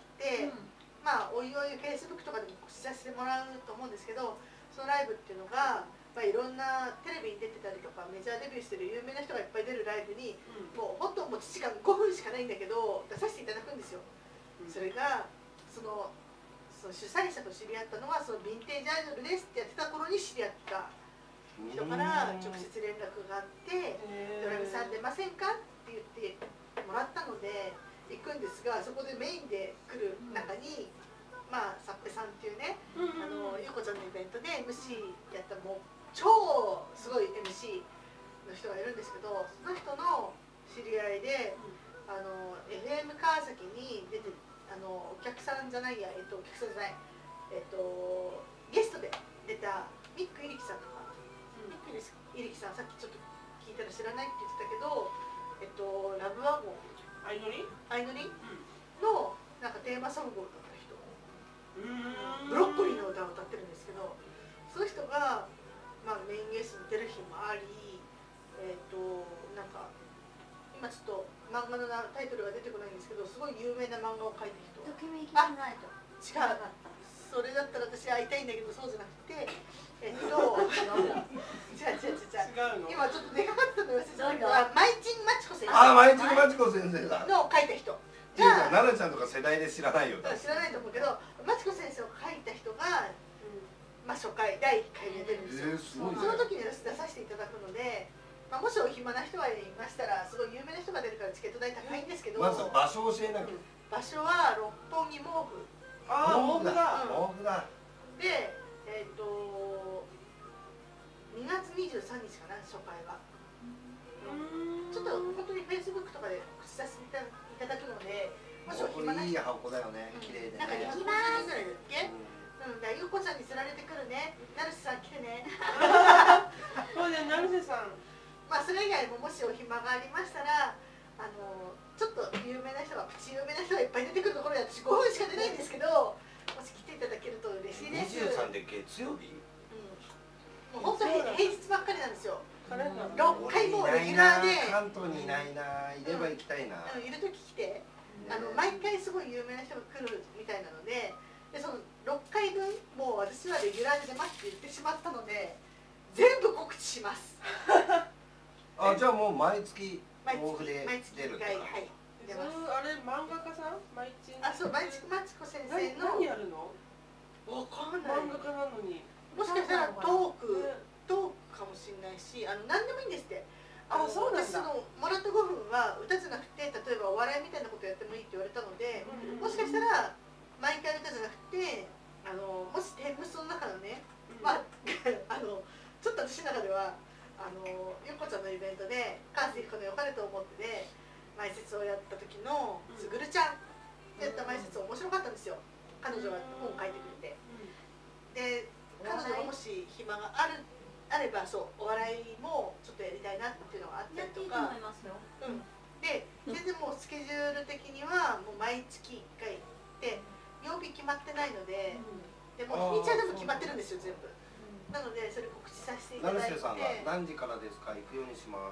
まあおいおいフェイスブックとかでも告知させてもらうと思うんですけど、そのライブっていうのが。まあ、いろんなテレビに出てたりとかメジャーデビューしてる有名な人がいっぱい出るライブに、うん、もう本当もういちじかんごふんしかないんだけど出させていただくんですよ、うん、それがそのその主催者と知り合ったのはそのヴィンテージアイドルですってやってた頃に知り合った人から直接連絡があって「ドラムさん出ませんか?」って言ってもらったので行くんですが、そこでメインで来る中に、まあさっぺさんっていうね、あのゆうこちゃんのイベントで エムシー やったもう超すごい エムシー の人がいるんですけど、その人の知り合いで、あの エフエム 川崎に出てあのお客さんじゃないや、えっとお客さんじゃないえっとゲストで出たミックいりきさんとか、ミックいりきさんさっきちょっと聞いたら知らないって言ってたけど、えっとラブワゴン相乗り相乗りのなんかテーマソングを歌った人、ブロッコリーの歌を歌ってるんですけど、その人がまあ、メインゲストに出る日もあり、えっ、ー、となんか今ちょっと漫画のタイトルが出てこないんですけど、すごい有名な漫画を描いた人。 ときめきナイト。 違う。それだったら私会いたいんだけどそうじゃなくて、えっ、ー、と違う違う違う違う。今ちょっと出かかったの忘れてたけど、マイチンマチコ先生。 あ、マイチンマチコ先生だ。 の描いた人。 じゃあ奈々ちゃんとか世代で知らないよ。 知らないと思うけど、マチコ先生を描いた人が。まあ初回だいいっかい目出るんですよ、えー、すごいね、その時に出させていただくので、まあ、もしお暇な人がいましたらすごい有名な人が出るからチケット代高いんですけど、 まず場所を教えなきゃ、うん、 場所は六本木毛布。 ああ毛布だ、 毛布だで、えっ、ー、とにがつにじゅうさんにちかな初回は。ちょっと本当にフェイスブックとかで口させていただくので、もしお暇な人、 いい箱だよね、綺麗でね、 なんか行きますぐらいだっけ、なので、ゆうこちゃんに釣られてくるね。成瀬さん来てね。 そうだよ、成瀬さん。 まあ、それ以外ももしお暇がありましたら。あの、ちょっと有名な人が、プチ有名な人がいっぱい出てくるところで、私ごふんしか出ないんですけど。もし来ていただけると嬉しいです。 にじゅうさんで月曜日。 うん。もう本当に平日ばっかりなんですよ。ろっかいもレギュラーで。 関東にいないな、いれば行きたいな。 いる時来て。あの、毎回すごい有名な人が来るみたいなので。でそのろっかいぶんもう私はレギュラーで出ますって言ってしまったので全部告知しますあ、じゃあもう毎月毎月で出るとか、 はい、出ます。 あれ漫画家さんマイチン、 あ、そうマイチンマチコ先生の何やるのわかんない漫画家なのに、 もしかしたらトークトークかもしれないし、あの何でもいいんですって。 あ、そうなんだ。 私のもらったごふんは歌じゃなくて例えばお笑いみたいなことやってもいいって言われたので、もしかしたら毎回歌じゃなくて、あのもし天むすの中のね、うん、まああのちょっと私の中ではあのゆっこちゃんのイベントで川瀬彦の良かれと思ってで前説をやった時のすぐるちゃんってやった前説面白かったんですよ。彼女が本を書いてくれて、うん、で彼女がもし暇があるあればそうお笑いもちょっとやりたいなっていうのがあったりとか、うん、で全然もうスケジュール的にはもう毎月いっかいで曜日決まってないので、でも日にちは全部決まってるんですよ全部。なのでそれ告知させていただいて。 成瀬さんが何時からですか、行くようにします。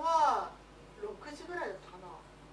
えっとスタートはろくじぐらいだったかな。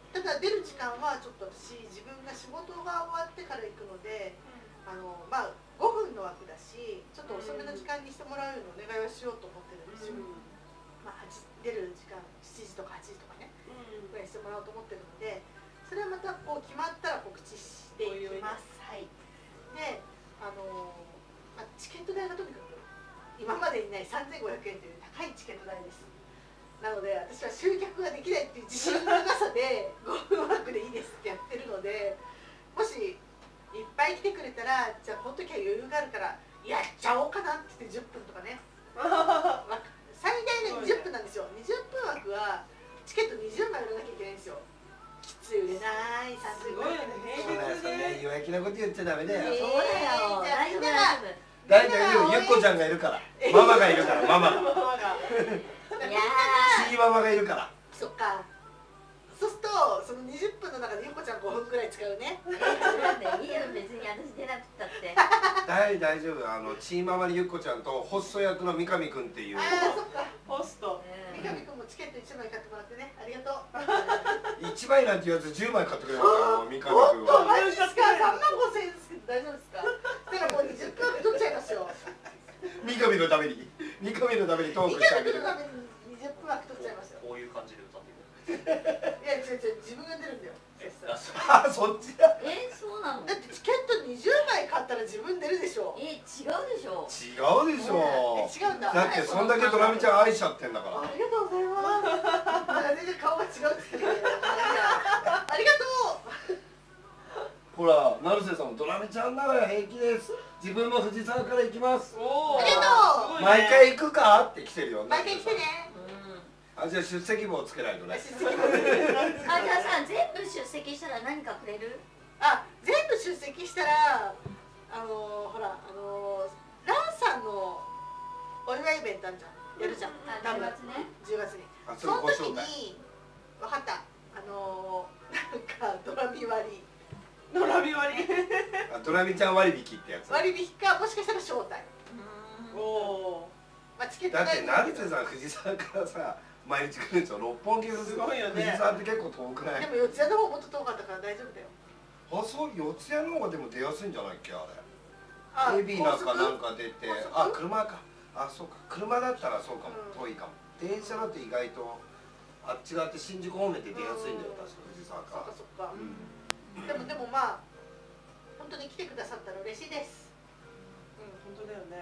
ただ出る時間はちょっと私自分が仕事が終わってから行くので、あのまあごふんの枠だし、ちょっと遅めの時間にしてもらうのをお願いをしようと思ってるんですよ。まあ出る時間しちじとかはちじとかね、ぐらいしてもらおうと思ってるので、それはまたこう決まったら告知していきます。はい。で、あのまあ、チケット代がとにかく今までにないさんぜんごひゃくえんという高いチケット代です。なので私は集客ができないっていう自信のなさでごふん枠でいいですってやってるので、もしいっぱい来てくれたら、じゃあこの時は余裕があるからやっちゃおうかなって言ってじゅっぷんとかね最大でにじゅっぷんなんですよ。にじゅっぷん枠はチケットにじゅうまい売らなきゃいけないんですよ。きつい売れないさんぜんごひゃくえん。 そうだよね、弱気なこと言っちゃダメだよ。 そうだよ、大丈夫大丈夫。ゆっこちゃんがいるから、ママがいるから、ママがいやー、チーママがいるから。 そっか。そうするとそのにじゅっぷんの中でゆっこちゃんごふんくらい使うね。 いいよ、別に私出なくたって大大丈夫。あのチーママにゆっこちゃんとホスト役の三上くんっていう。 ああ、そっか。 ホスト三上くんもチケットいちまい買ってもらってね、ありがとう。 いちまいなんてやつじゅうまい買ってくれるから三上くん本当は。 マジですか。さんまんごせんえんですけど大丈夫ですか。だからもうにじゅっぷん取っちゃいますよ。 三上のために三上のためにトークしてあげる。 三上のためににじゅっぷん枠取っちゃいますよ。 こういう感じで歌っていく。 いや違う違う、自分が出るんだよ。 あ、そっちだ。 え、そうなの。 だってチケットにじゅうまい買ったら自分出るでしょ。 え、違うでしょ。 違うでしょ。 え、違うんだ。 だってそんだけドラミちゃん愛しちゃってんだから。 ありがとうございます。なんか全然顔が違うって言って。ありがとう。 ほら、成瀬さんもドラミちゃんなら平気です。自分も藤沢から行きます。 おお、 ありがとう。 毎回行くかって来てるよ。 毎回来てね。 あ、じゃあ出席簿をつけないとね。 出席簿。 あ、じゃあさ、全部出席したら何かくれる？ あ、全部出席したら、あのほら、あのランさんのお祝いイベントあるじゃん。やるじゃん。 じゅうがつね。 じゅうがつに。 あ、 その時に、わかった。あのなんかドラミ割り。 ドラミ割り。 あ、ドラミちゃん割引ってやつ。 割引か、もしかしたら招待。 おお。 まあチケットだって成瀬さん藤沢からさ。毎日来るんですよ。六本木すごいよね。 藤沢って結構遠くない？ でも四谷の方もっと遠かったから大丈夫だよ。 あ、そう、四谷の方がでも出やすいんじゃないっけあれ。 あ、 エビなんかなんか出て、あ、車か。あ、そうか。車だったらそうかも。遠いかも。電車だって意外とあっち側って新宿方面で出やすいんだよ。確か藤沢か。 そっかそっか。でもでもまあ本当に来てくださったら嬉しいです。 うん、本当だよね。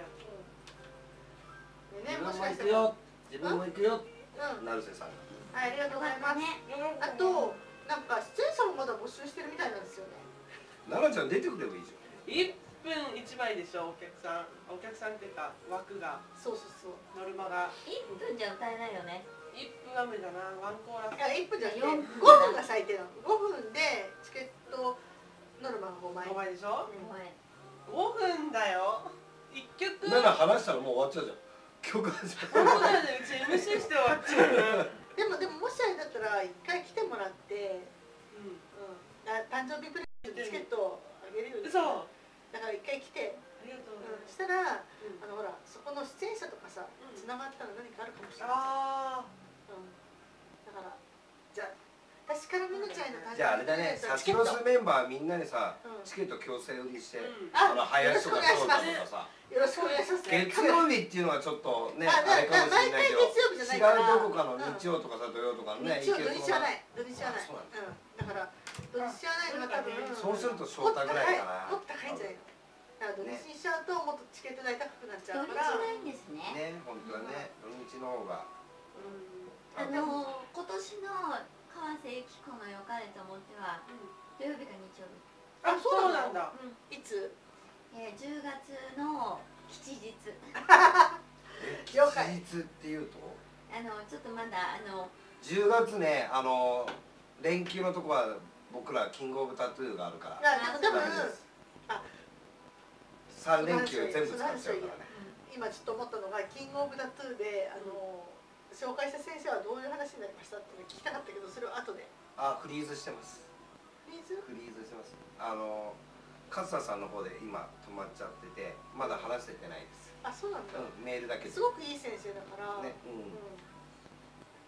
自分も行くよ。自分も行くよ。成瀬さん。 はい、ありがとうございます。あと、なんか出演者もまだ募集してるみたいなんですよね。 奈々ちゃん出てくればいいじゃん。 いっぷんいちまいでしょ、お客さん。お客さんっていうか枠が。 そうそうそう。 ノルマが。 いっぷんじゃ歌えないよね。 いっぷんは無理だな。ワンコーラス。 いや、いっぷんじゃなくてごふんが最低なの。ごふんでチケットノルマがごまい。 ごまいでしょ。 ごふんだよ。いっきょく。 奈々話したらもう終わっちゃうじゃん。曲始まる。そうだよね。うち エムシー して終わっちゃう。 でもでももしあれだったら一回来てもらって、うん、誕生日プレゼントチケットをあげるよ。 そう。 だから一回来て。 ありがとう。 したら、あのほらそこの出演者とかさ、つながったら何かあるかもしれない。 ああ。 うん。だからじゃあ私からみのちゃんの誕生日。 じゃああれだね。サキロスメンバーみんなでさ、チケット強制売りして、あの林とかそうだとかさ。 よろしくお願いします。 月曜日っていうのはちょっとね、あれかもしれないけど、違うどこかの日曜とかさ土曜とかね、 日曜土日はない、土日はない。うん、だから土日はないのが多分。 そうすると翔太ぐらいかな。 もっと高いんじゃないの。だから土日にしちゃうともっとチケット代高くなっちゃうから。 土日がいいんですね。 ね、本当はね、土日の方が。 あの今年の川瀬由紀子の良かれと思っては土曜日か日曜日。 あ、そうなんだ。 いつ？ えー、じゅうがつの吉日。 吉日っていうと？ あのちょっとまだあの。 じゅうがつね、あの連休のとこは僕らキングオブタトゥーがあるから。 あ、でもあ、 三連休全部使っちゃうからね。 今ちょっと思ったのがキングオブタトゥーであの紹介した先生はどういう話になりましたって聞きたかったけど、それを後で。 あ、フリーズしてます。 フリーズ？ フリーズしてます。あの。勝田さんの方で今止まっちゃっててまだ話せてないです。 あ、そうなんだ。 うん、メールだけすごくいい先生だから。 ね、うん。そ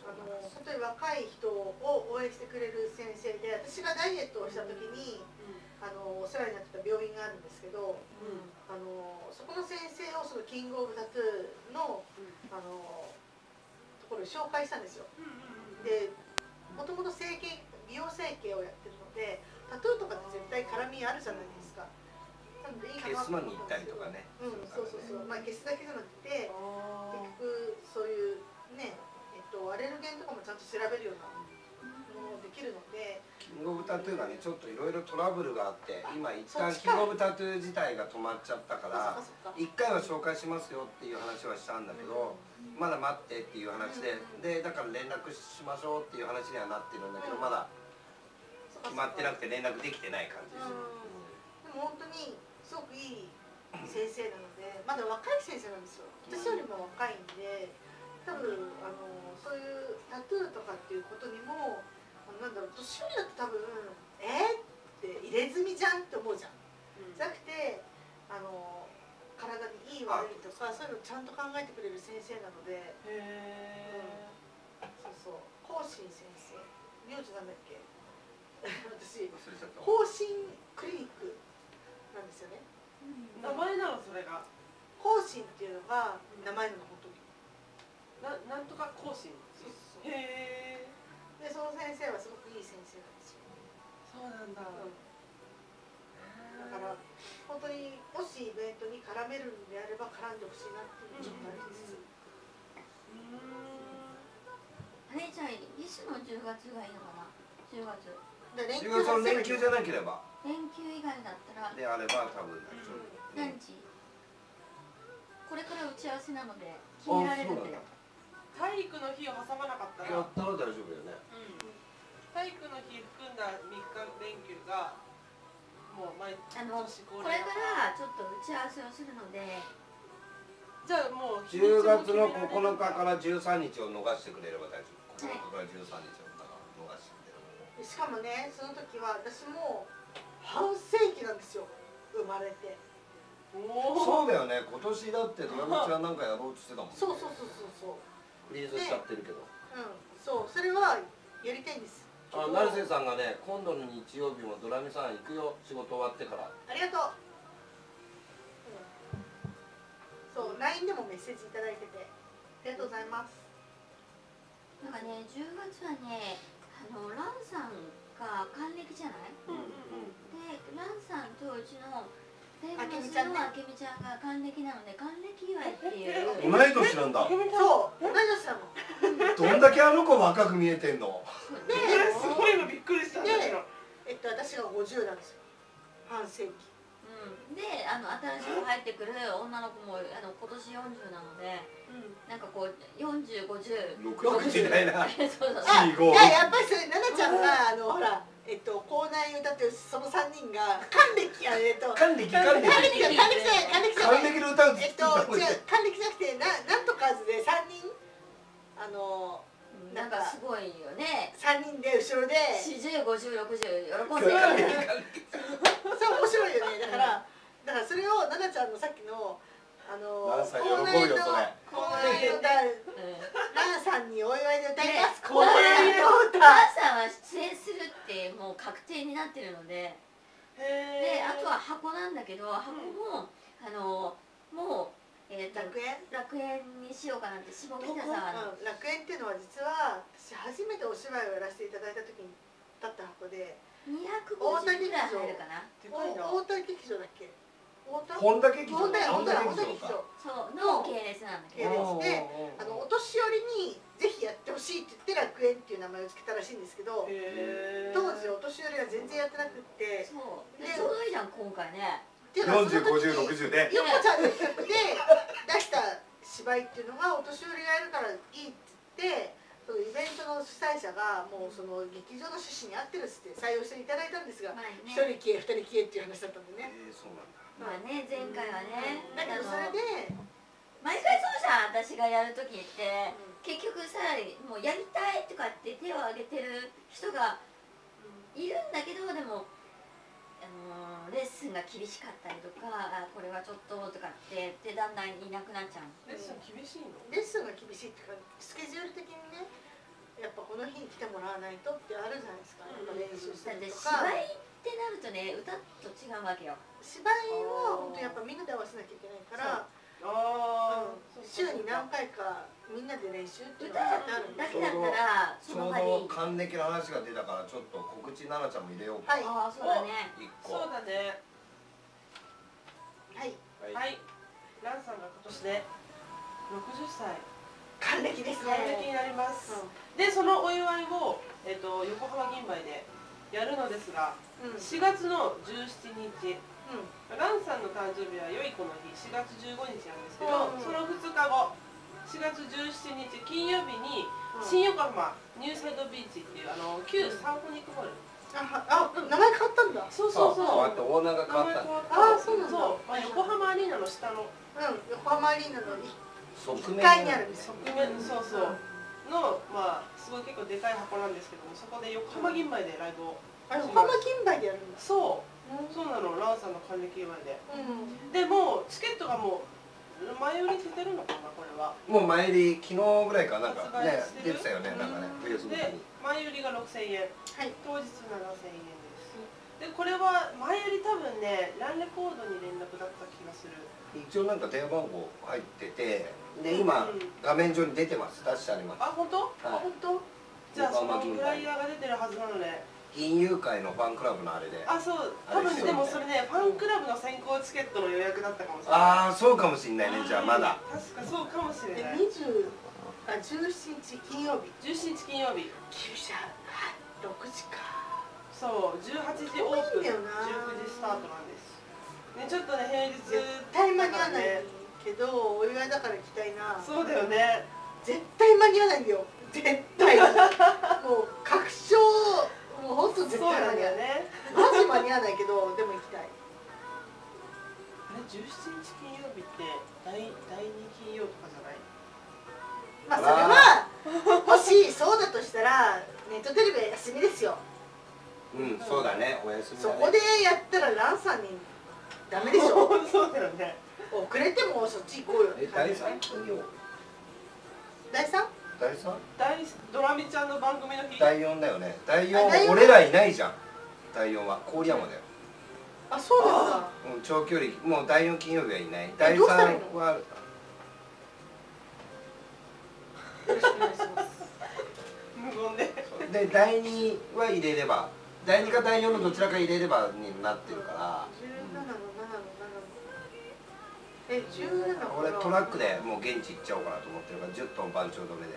あの本当に若い人を応援してくれる先生で、私がダイエットをした時に、あのお世話になってた病院があるんですけど、あのそこの先生をそのキングオブタトゥーの、あのところに紹介したんですよ。で、もともと整形美容整形をやってるので、タトゥーとかって絶対絡みあるじゃないですか。なのでいいかなと思ったんですよ。消すのに行ったりとかね。うん、そうそうそう。まあ消すだけじゃなくて、結局そういうね、えっとアレルゲンとかもちゃんと調べるようなものもできるので。 キングオブタトゥーがね、ちょっといろいろトラブルがあって、今一旦キングオブタトゥー自体が止まっちゃったから、一回は紹介しますよっていう話はしたんだけど、まだ待ってっていう話で、でだから連絡しましょうっていう話にはなってるんだけど、まだ決まってなくて連絡できてない感じです。 でも本当にすごくいい先生なので、まだ若い先生なんですよ。私よりも若いんで、多分あのそういうタトゥーとかっていうことにも、なんだろう、年寄りだと多分えー、って入れ墨じゃんって思うじゃん。じゃなくて、あの体にいい悪いとかそういうのちゃんと考えてくれる先生なので。へえ、うん、そうそう、光心先生、名字なんだっけ私光心クリニックなんですよね。 名前なのそれが。 光心っていうのが名前なの本当に。 な、なんとか光心。へえ。 でその先生はすごくいい先生なんですよ。 そうなんだ。うん、 だから本当にもしイベントに絡めるんであれば絡んでほしいなっていうちょっとあります。 あれじゃあいつのじゅうがつがいいのかな。じゅうがつ。 じゅうがつの連休じゃなければ。 連休以外だったら。 であれば多分大丈夫。 何日？これから打ち合わせなので決められるんだよ。 体育の日を挟まなかったら。 やったら大丈夫よね。 体育の日含んだみっか連休がもう毎年あのこれからちょっと打ち合わせをするので、 じゃあもうじゅうがつのここのかからじゅうさんにちを逃してくれれば大丈夫。ここのかからじゅうさんにちを逃してくれれば。 しかもね、その時は私も半世紀なんですよ、生まれて。 そうだよね、今年だってドラムちゃんなんかやろうとしてたもんね。 そうそうそうそうそう。 フリーズしちゃってるけど。 うん、そう、それはやりたいんです。 あ、成瀬さんがね、今度の日曜日もドラミさん行くよ、仕事終わってから。 ありがとう。うん、そう、ライン でもメッセージいただいてて、ありがとうございます。 なんかね、じゅうがつはね、あのランさんが還暦じゃない？うんうん、で、ランさんとうちの天狗のあけみちゃんが還暦なので、還暦祝いっていう。 同い年なんだ。 そう、同い年なの。 どんだけあの子若く見えてんの。 で、 すごいのびっくりしたんだけど。 えっと私がごじゅうなんですよ。半世紀。 うん。で、あの新しく入ってくる女の子もあの今年よんじゅうなので、うん、なんかこうよんじゅう、ごじゅう、 ろくじゅう代な。 そうそう。あ、いややっぱりそれ奈々ちゃんがあのほら。えっと、校内歌ってその三人が還暦あえっと還暦還暦還暦還暦還暦の歌をえっと違う還暦じゃなくてななんとかずで三人あのなんかすごいよね。 三人で後ろで四十五十六十喜んでる。 そう面白いよね。だからだからそれを奈々ちゃんのさっきのあの奈々さん喜ぶよそれ。 校内の歌奈々さんにお祝いで歌います。 校内の歌。奈々さんは出演するってもう確定になってるので。で、あとは箱なんだけど、箱もあのもう。えー、楽園楽園にしようかなって下北沢の、うん、 楽園っていうのは実は私初めてお芝居をやらせていただいた時に立った箱でにひゃくごじゅうぐらい入るかな。 大田劇場だっけ？ 本田劇場。 本田劇場そうの系列なんだけど、系列であのお年寄りにぜひやってほしいって言って楽園っていう名前を付けたらしいんですけど、当時お年寄りは全然やってなくって、 そうでちょうどいいじゃん今回ね。 よんじゅう、ごじゅう、ろくじゅうでゆっこちゃんの企画で出した芝居っていうのがお年寄りがやるからいいって言って、そのイベントの主催者がもうその劇場の趣旨に合ってるっつって採用していただいたんですが、ひとり消えふたり消えっていう話だったんでね。 えー、そうなんだ。 まあね、前回はね、 だけどそれで毎回そうじゃん。私がやる時って、結局さ、もうやりたいとかって手を挙げてる人がいるんだけど、でもあのレッスンが厳しかったりとか、あこれはちょっととかってでだんだんいなくなっちゃう。 レッスン厳しいの？ レッスンが厳しいっていうか、スケジュール的にね、 やっぱこの日に来てもらわないとってあるじゃないですか。やっぱ練習すだってるとか。 芝居ってなるとね、歌と違うわけよ。 芝居は本当やっぱみんなで合わせなきゃいけないから、 ああ、 週に何回かみんなで練習っていう歌のがあるんでだけだったらちょうその場に。 ど還暦の話が出たからちょっと告知奈々ちゃんも入れようか。 はいああ、そうだね。 一個。 そうだね。 はいはい。ランさんが今年でろくじゅっさい還暦です還暦にね。 なります。で、そのお祝いをえっと横浜銀杯でやるのですが、 うんしがつのじゅうしちにち。 うんランさんの誕生日は良い子の日、しがつじゅうごにちなんですけど、 うんそのふつかご、しがつじゅうしちにち金曜日に新横浜ニューサイドビーチっていうあの旧サンフォニックホール、 ああ名前変わったんだ。 そうそうそう、 あ、変わってオーナーが変わった。 あそうなんだ。 そう、まあ、横浜アリーナの下のうん横浜アリーナの側面いっかいにあるんですよ。 側面、そうそうの、まあすごい結構でかい箱なんですけども、そこで横浜銀杯でライブを、 あれ横浜金杯でやるんだ。 そうそうなの、ランさんの還暦祝いで。 うんでもうチケットがもう前売り出てるのかな、これは。 もう前入り昨日ぐらいかなんかね発売してる出てたよね、なんかねフェイスブックでに。 前売りがろくせんえん、 はい当日ななせんえんです。でこれは前売り多分ね、ランレコードに連絡だった気がする。 一応なんか電話番号入ってて、で今うん画面上に出てます。出してあります。 あ、本当？ あはい。 本当。 じゃあその横浜銀杯フライヤーが出てるはずなので。 銀融会のファンクラブのあれで。 あ、そう、多分でもそれね、ファンクラブの先行チケットの予約だったかもしれない。 ああ、そうかもしんないね。じゃあまだ。 確かそうかもしれでない。 二十あ十七日金曜日。 じゅうしちにち金曜日。 旧車はい六時か。 そう、じゅうはちじオープン、じゅ遠いんだよなうくじスタートなんです。ね、ちょっとね、平日絶対間に合わないね。 けどお祝いだから行きたいな。 そうだよね。 絶対間に合わないんだよ。絶対。もう確証。もう本当絶対そうなん間に合わない。 だよね。 マジ間に合わないけどでも行きたい。 あれ、じゅうしちにち金曜日って第第二金曜とかじゃない？ まあそれはもしそうだとしたらネットテレビは休みですよ。 うん、そうだね。お休みだね。 そこでやったらランさんにダメでしょ。 そうだよね。 遅れてもそっち行こうよってえ、 感じ。 第三金曜。 第三？ 第三？ 第ドラミちゃんの番組の日。 第四だよね。第四あ第四俺らいないじゃん。第四は郡山だよ。 あそうなんだ。 うん、長距離もう第四金曜日はいない。 え第三どうしたらいいのはよろしくお願いします。 無言で。 で第二は入れれば、第二か第四のどちらか入れればになってるから。 十七の七の七の。え十七の。 俺トラックでもう現地行っちゃおうかなと思ってるからじゅっトン番長止めで。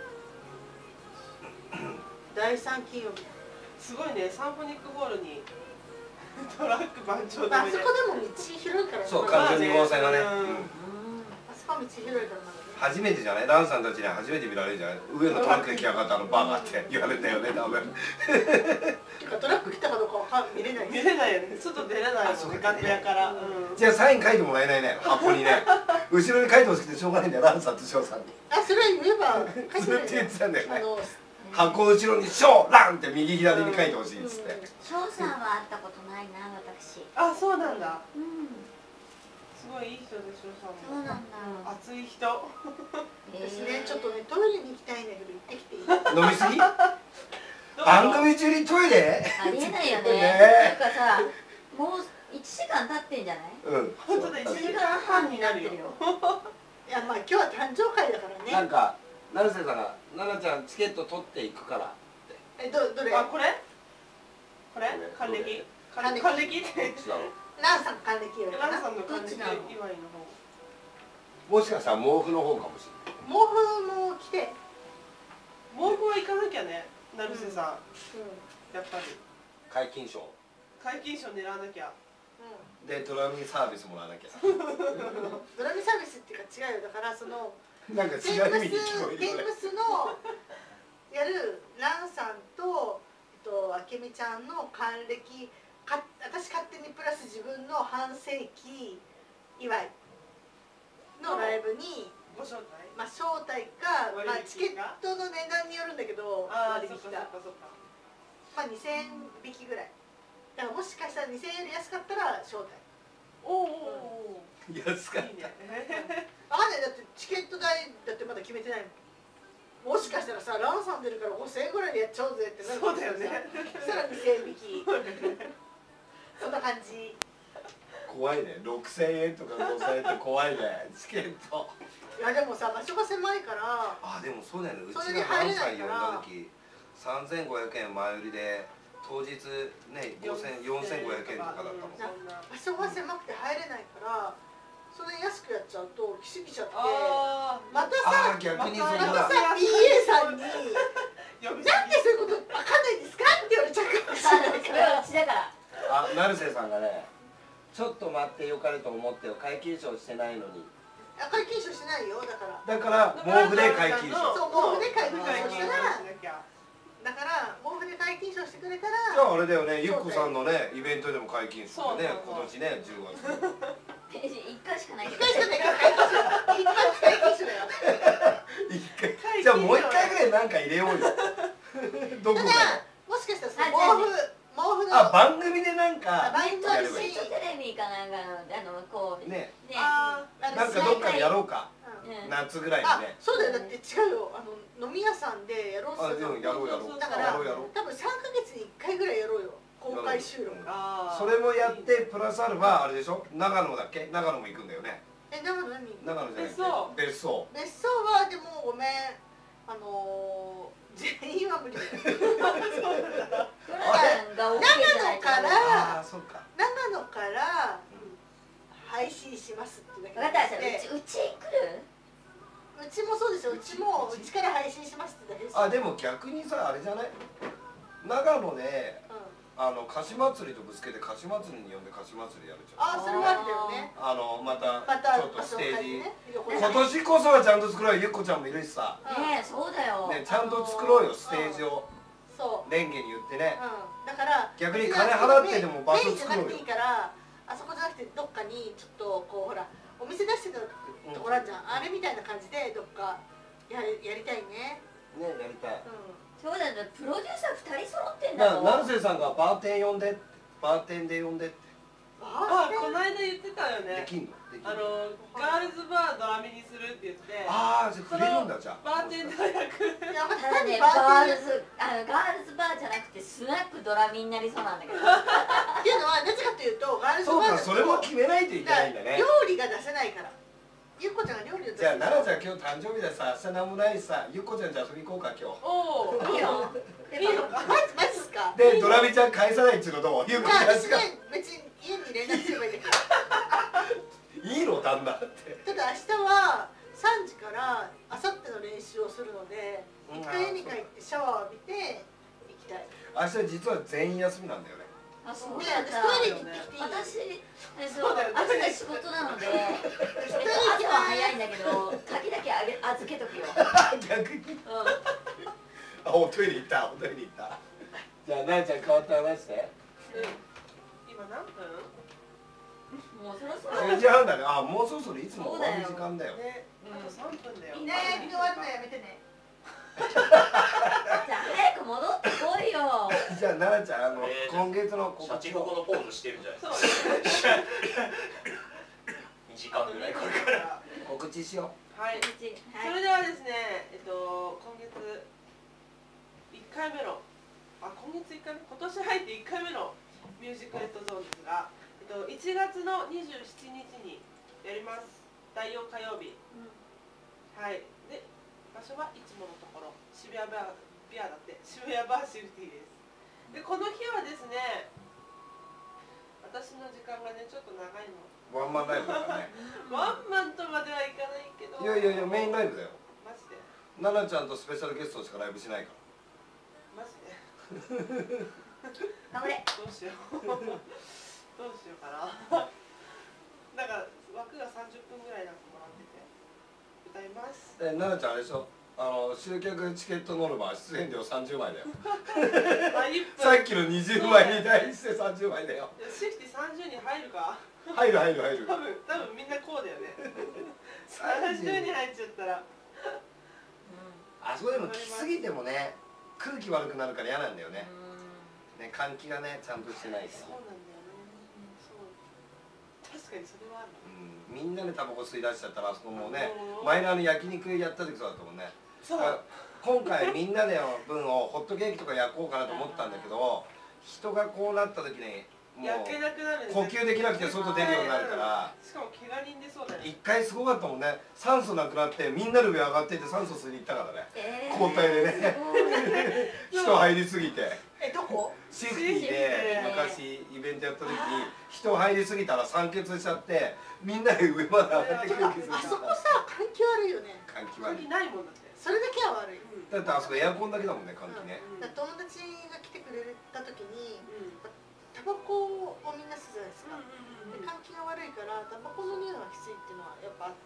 第三金曜日。 すごいね、サンフォニックホールにトラック番長まああそ止めで。 こでも道広いからね。 そう、 まあ環状に号線がね。 うんうんあそこは道広いからまだね。 初めてじゃない、ランさんたちに初めて見られるじゃない、上のトラックで来やがったのバカって言われたよね、多分。 てかトラック来たかどうかわかん見れない見れないよね、外出れないあそうもんね、 か楽屋から。うんじゃあサイン書いてもらえないね、箱にね。後ろに書いてほしくてしょうがないんだよ、ランさんと翔さんに。 あそれ言えばずっと言ってたんだよね。 あの箱後ろに翔ランって右左に書いてほしいっつって。 翔さんは会ったことないな、私。 あ、そうなんだ。 うん。 すごいいい人でしょ、さんそうも。 なんだ。 熱い人。 ですね、ちょっとねトイレに行きたいんだけど行ってきていい？ 飲みすぎ番組中にトイレありえないよね。 ねなんかさ、もういちじかん経ってんじゃない？ うん。 本当だ、一時間半になるよ。 いやまあ今日は誕生会だからね。 なんか、成瀬さんが、奈々ちゃんチケット取っていくからって。 えどどれ？ あ、これこれ還どれ暦還暦還暦ってどっちだろう。 ランさん還暦祝いかな。 ランさんの還暦祝いの方。 もしかしたら毛布の方かもしれない。 毛布も来て。 毛布は行かなきゃね、成瀬さん。 うんやっぱり。 解禁賞。 皆勤賞狙わなきゃ。 うで、ドラミサービスもらわなきゃ。 ん。ドラミサービスっていうか違うよだからそのなんかテ違うンムス意味に聞こえる。 テンムスのやるランさんとえっとあけみちゃんの還暦か私勝手にプラス自分の半世紀祝いのライブに。 ご招待。 まあ招待か、まあ、 割引がチケットの値段によるんだけどああ、 割引そっかそっだかそっか。 まあにせんえん引きぐらいだからもしかしたらにせんえんより安かったら招待おおおお。 安かっいいね。 あかんないだってチケット代だってまだ決めてないもんもしかしたらさランさん出るからごせんえんぐらいでやっちゃおうぜってなるかもしれない。さらにせんえん引き。そんな感じ。 怖いね。ろくせんえんとかごせんえんって怖いね。チケット。 いやでもさ場所が狭いから。 あでもそうだよね。うちがそれに入れ関ないから西呼んだ時さんぜんごひゃくえん前売りで当日ねごせんよんせんごひゃくえんとかだったもん。 場所が狭くて入れないからそれ安くやっちゃうと来すぎちゃってまたさ逆にそまれだ。 たさ ピーエー さんになんでそういうことわかんないんですかって言われちゃうかもしれないかそれはら。 うちだから。 あ成瀬さんがねちょっと待ってよかれと思ってよ皆勤賞してないのに。 解禁賞してないよだから。 だから毛布で皆勤賞。 そう毛布で解禁賞したら。だから毛布で解禁賞してくれたら。 じゃああれだよねゆっこさんのねイベントでも皆勤賞でね今年ねじゅうがつ。 一回しかないけ一ど。 回しかないから解禁賞。一回解禁賞だよ。 一回じゃあもう一回ぐらいなんか入れようよ。どこかただもしかしたらその毛布毛布のあ番組でなんかネットやればいい。 ネットテレビかなんかのあのこうねねなんかどっかでやろうかうん夏ぐらいにあね。 そうだよだって違うよあの飲み屋さんでやろうとあでしたのもやろうやろう。 だからやろうやろう。 多分さんかげつにいっかいぐらいやろうよ公開収録。 それもやってプラスアルファあれでしょ長野だっけ長野も行くんだよね。 え長野何長野じゃなくて別荘。 別荘はでもごめんあの全員は無理だよ。 ドラマが OK じゃないと。 長野からああそうか。 長野から配信しますってだけ分かったでうちうち来る？ うちもそうですようちもうちから配信しますってだけですよ。 あでも逆にさあれじゃない長野でうんあの菓子祭りとぶつけて菓子祭りに呼んで菓子祭りやるじゃん。 あそれはあるんだよね。 あのまたまたちょっとステージ、 横に今年こそはちゃんと作ろうよ。ゆっこちゃんもいるしさ、 ねえそうだよ。 ね、ちゃんと作ろうよステージを。 そうレンゲに言ってね。 うん、だから逆に金払ってでも場所作ろうよ。 メインじゃなくていいからあそこじゃなくてどっかにちょっとこうほらお店出してたところあるじゃん、あれみたいな感じでどっかやりやりたいね。 ねやりたい。 うんそうだよプロデューサーふたり揃ってんだだぞ。 から成瀬さんがバーテン呼んでバーテンで呼んでってあこの間言ってたよね。 できんの？できんのあのガールズバードラミにするって言って。 ああじゃあくれるんだじゃあ。 バーテンダー役。 いやまただねガールズあのガールズバーじゃなくてスナックドラミになりそうなんだけど。 っていうのはなぜかというとガールズバーそうかそれも決めないといけないんだね。 料理が出せないからゆっこちゃんが料理を出せじゃあない。 奈々ちゃん今日誕生日でさ明日何もないしさゆっこちゃんじゃあ遊び行こうか今日。 おお。 いいよ。 いいのか。 マジマジっすか。 でドラミちゃん返さないっちゅうのどう？ゆっこちゃんしかまあ別に家に連絡すればいいんだけど。 いいの旦那って。 ただ明日はさんじからあさっての練習をするので一回家に帰ってシャワー浴びて行きたい。 明日実は全員休みなんだよね。 あそうでだった。 私トイレに行ってきていい？ 私えそう明日仕事なので、えっと朝は早いんだけど鍵だけあげ預けとくよ。 逆に。 うん。 あおトイレ行ったおトイレ行った。じゃあ奈々ちゃん変わって話して。 今何分？ もうそろそろ。 じゅうじはんだね。あもうそろそろいつも終わる時間だよ。 ね。あと三分だよ。 ねえ終わるのやめてね。 じゃあ早く戻ってこいよ。 じゃあ奈々ちゃんあのえー今月のシャチホコのポーズしてるんじゃないそうですか。にじかんぐらいこれから。 告知しよはい。 はい。 それではですね、えっと今月いっかいめのあ今月いっかいめ今年入っていっかいめのミュージックレッドゾーンですが、えっといちがつのにじゅうしちにちにやります。だいよん火曜日。はい。で場所はいつものところ渋谷バービアだって渋谷バーシフティです。でこの日はですね、私の時間がねちょっと長いの。 う。ワンマンライブだからね。 ワンマンとまではいかないけど。 いやいやいやメインライブだよ。 マジで。 奈々ちゃんとスペシャルゲストしかライブしないから。 マジで。 頑張れ。 どうしよう。どうしようかな。なんか枠がさんじゅっぷんぐらいなんかもらってて歌います。 え奈々ちゃんあれでしょ。あの集客チケットノルマ出演料さんじゅうまいだよ。 あいっぷん。 さっきのにじゅうまいに対してさんじゅうまいだよ。 シフティさんじゅうに入るか。 入る入る入る。 多分多分みんなこうだよね。さんじゅうに入っちゃったら。 あそこでも来すぎてもね空気悪くなるから嫌なんだよね。ね換気がねちゃんとしてないから。 そうなんだよね。そう。確かにそれはある。 うんみんなでタバコ吸い出しちゃったらあそこもうね前のあの焼肉やった時そうだったもんね。 そう。 今回みんなでの分をホットケーキとか焼こうかなと思ったんだけど、人がこうなった時にもう焼けなくなるね。 呼吸できなくて外出るようになるから。 しかも怪我人出そうだよ。 一回すごかったもんね。酸素なくなってみんなで上上がっていって酸素吸いに行ったからね、 えー、 交代でね人入りすぎて。 え、どこ？ シフティで昔イベントやった時に人入りすぎたら酸欠しちゃってみんなで上まで上がってくるんですよ。 あそこさ、換気悪いよね。 換気悪い。 ないもんだって。 それだけは悪い。 だってあそこエアコンだけだもんね、換気ね。 友達が来てくれた時にタバコをみんな吸うじゃないですか。で換気が悪いからタバコの匂いがきついっていうのはやっぱあって。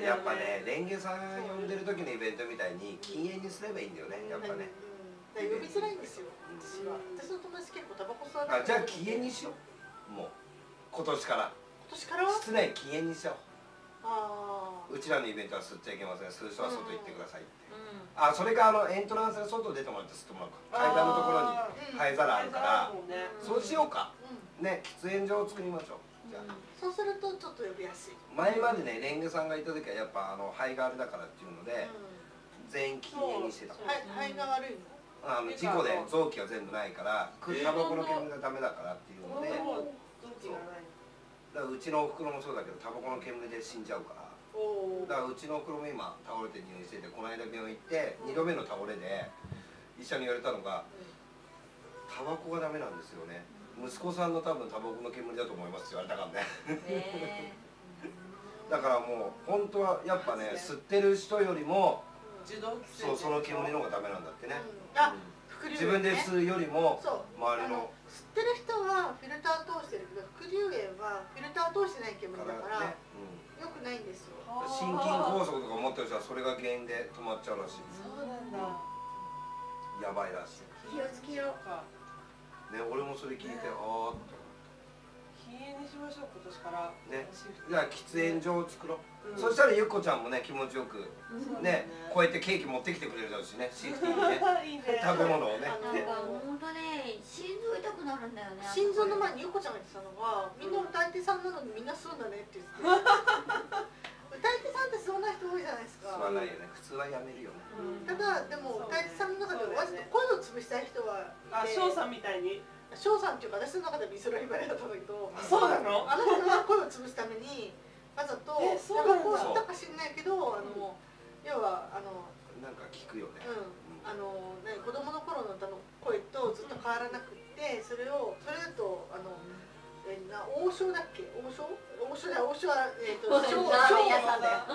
やっぱね、レンゲさん呼んでる時のイベントみたいに禁煙にすればいいんだよね、やっぱね。 呼びづらいんですよ、私は。私の友達結構タバコ吸わない。あ、じゃあ禁煙にしよう。もう今年から。 今年から室内禁煙にしよう。 ああ。 うちらのイベントは吸っちゃいけません。吸う人は外行ってくださいって。あ、それかあのエントランスで外出てもらって吸ってもらうか。階段のところに灰皿あるから、そうしようか。ね、喫煙所を作りましょう。じゃあ。 そうするとちょっと呼びやすい。 前までね、レンゲさんがいた時はやっぱあの灰があれだからっていうので、全員禁煙にしてた。 灰が悪いの。 あの事故で臓器が全部ないからタバコの煙がダメだからっていうので、だからうちのおふくろもそうだけどタバコの煙で死んじゃうから、だからうちのおふくろも今倒れて入院してて、この間病院行ってにどめの倒れで医者に言われたのがタバコがダメなんですよね、息子さんの多分タバコの煙だと思いますって言われたからねだからもう本当はやっぱね、吸ってる人よりもそう、その煙の方がダメなんだってね。 あ、 自分で吸うよりも周りの吸ってる人はフィルター通してるけど、副流煙はフィルター通してない煙だからよくないんですよ。 心筋梗塞とか持ってる人はそれが原因で止まっちゃうらしい。 そうなんだ。 やばいらしい。 気をつけようかね、俺もそれ聞いて、ああって禁煙にしましょう、今年からね。じゃあ喫煙所を作ろう。そしたらゆっこちゃんもね、気持ちよくね、こうやってケーキ持ってきてくれるだろうしね、シフティにね、食べ物をね。 なんか本当ね、心臓痛くなるんだよね。 心臓の前にゆっこちゃんが言ってたのが、みんな歌い手さんなのにみんな吸うんだねって言って歌い手さんってそんな人多いじゃないですか。 吸わないよね、普通はやめるよね。 ただでも歌い手さんの中でわざと声を潰したい人はいて、 翔さんみたいに翔さんっていうか私の中で美空ひばりだったんだけど、 そうなの？ あの人は声を潰すためにわざとタバコを吸ったか知んないけど、あの要はあのなんか聞くよね。 うん、あのね、子供の頃の歌の声とずっと変わらなくって、それをそれだとあのえな王将だっけ、王将王将だ王将はえっと将将屋さんだよ。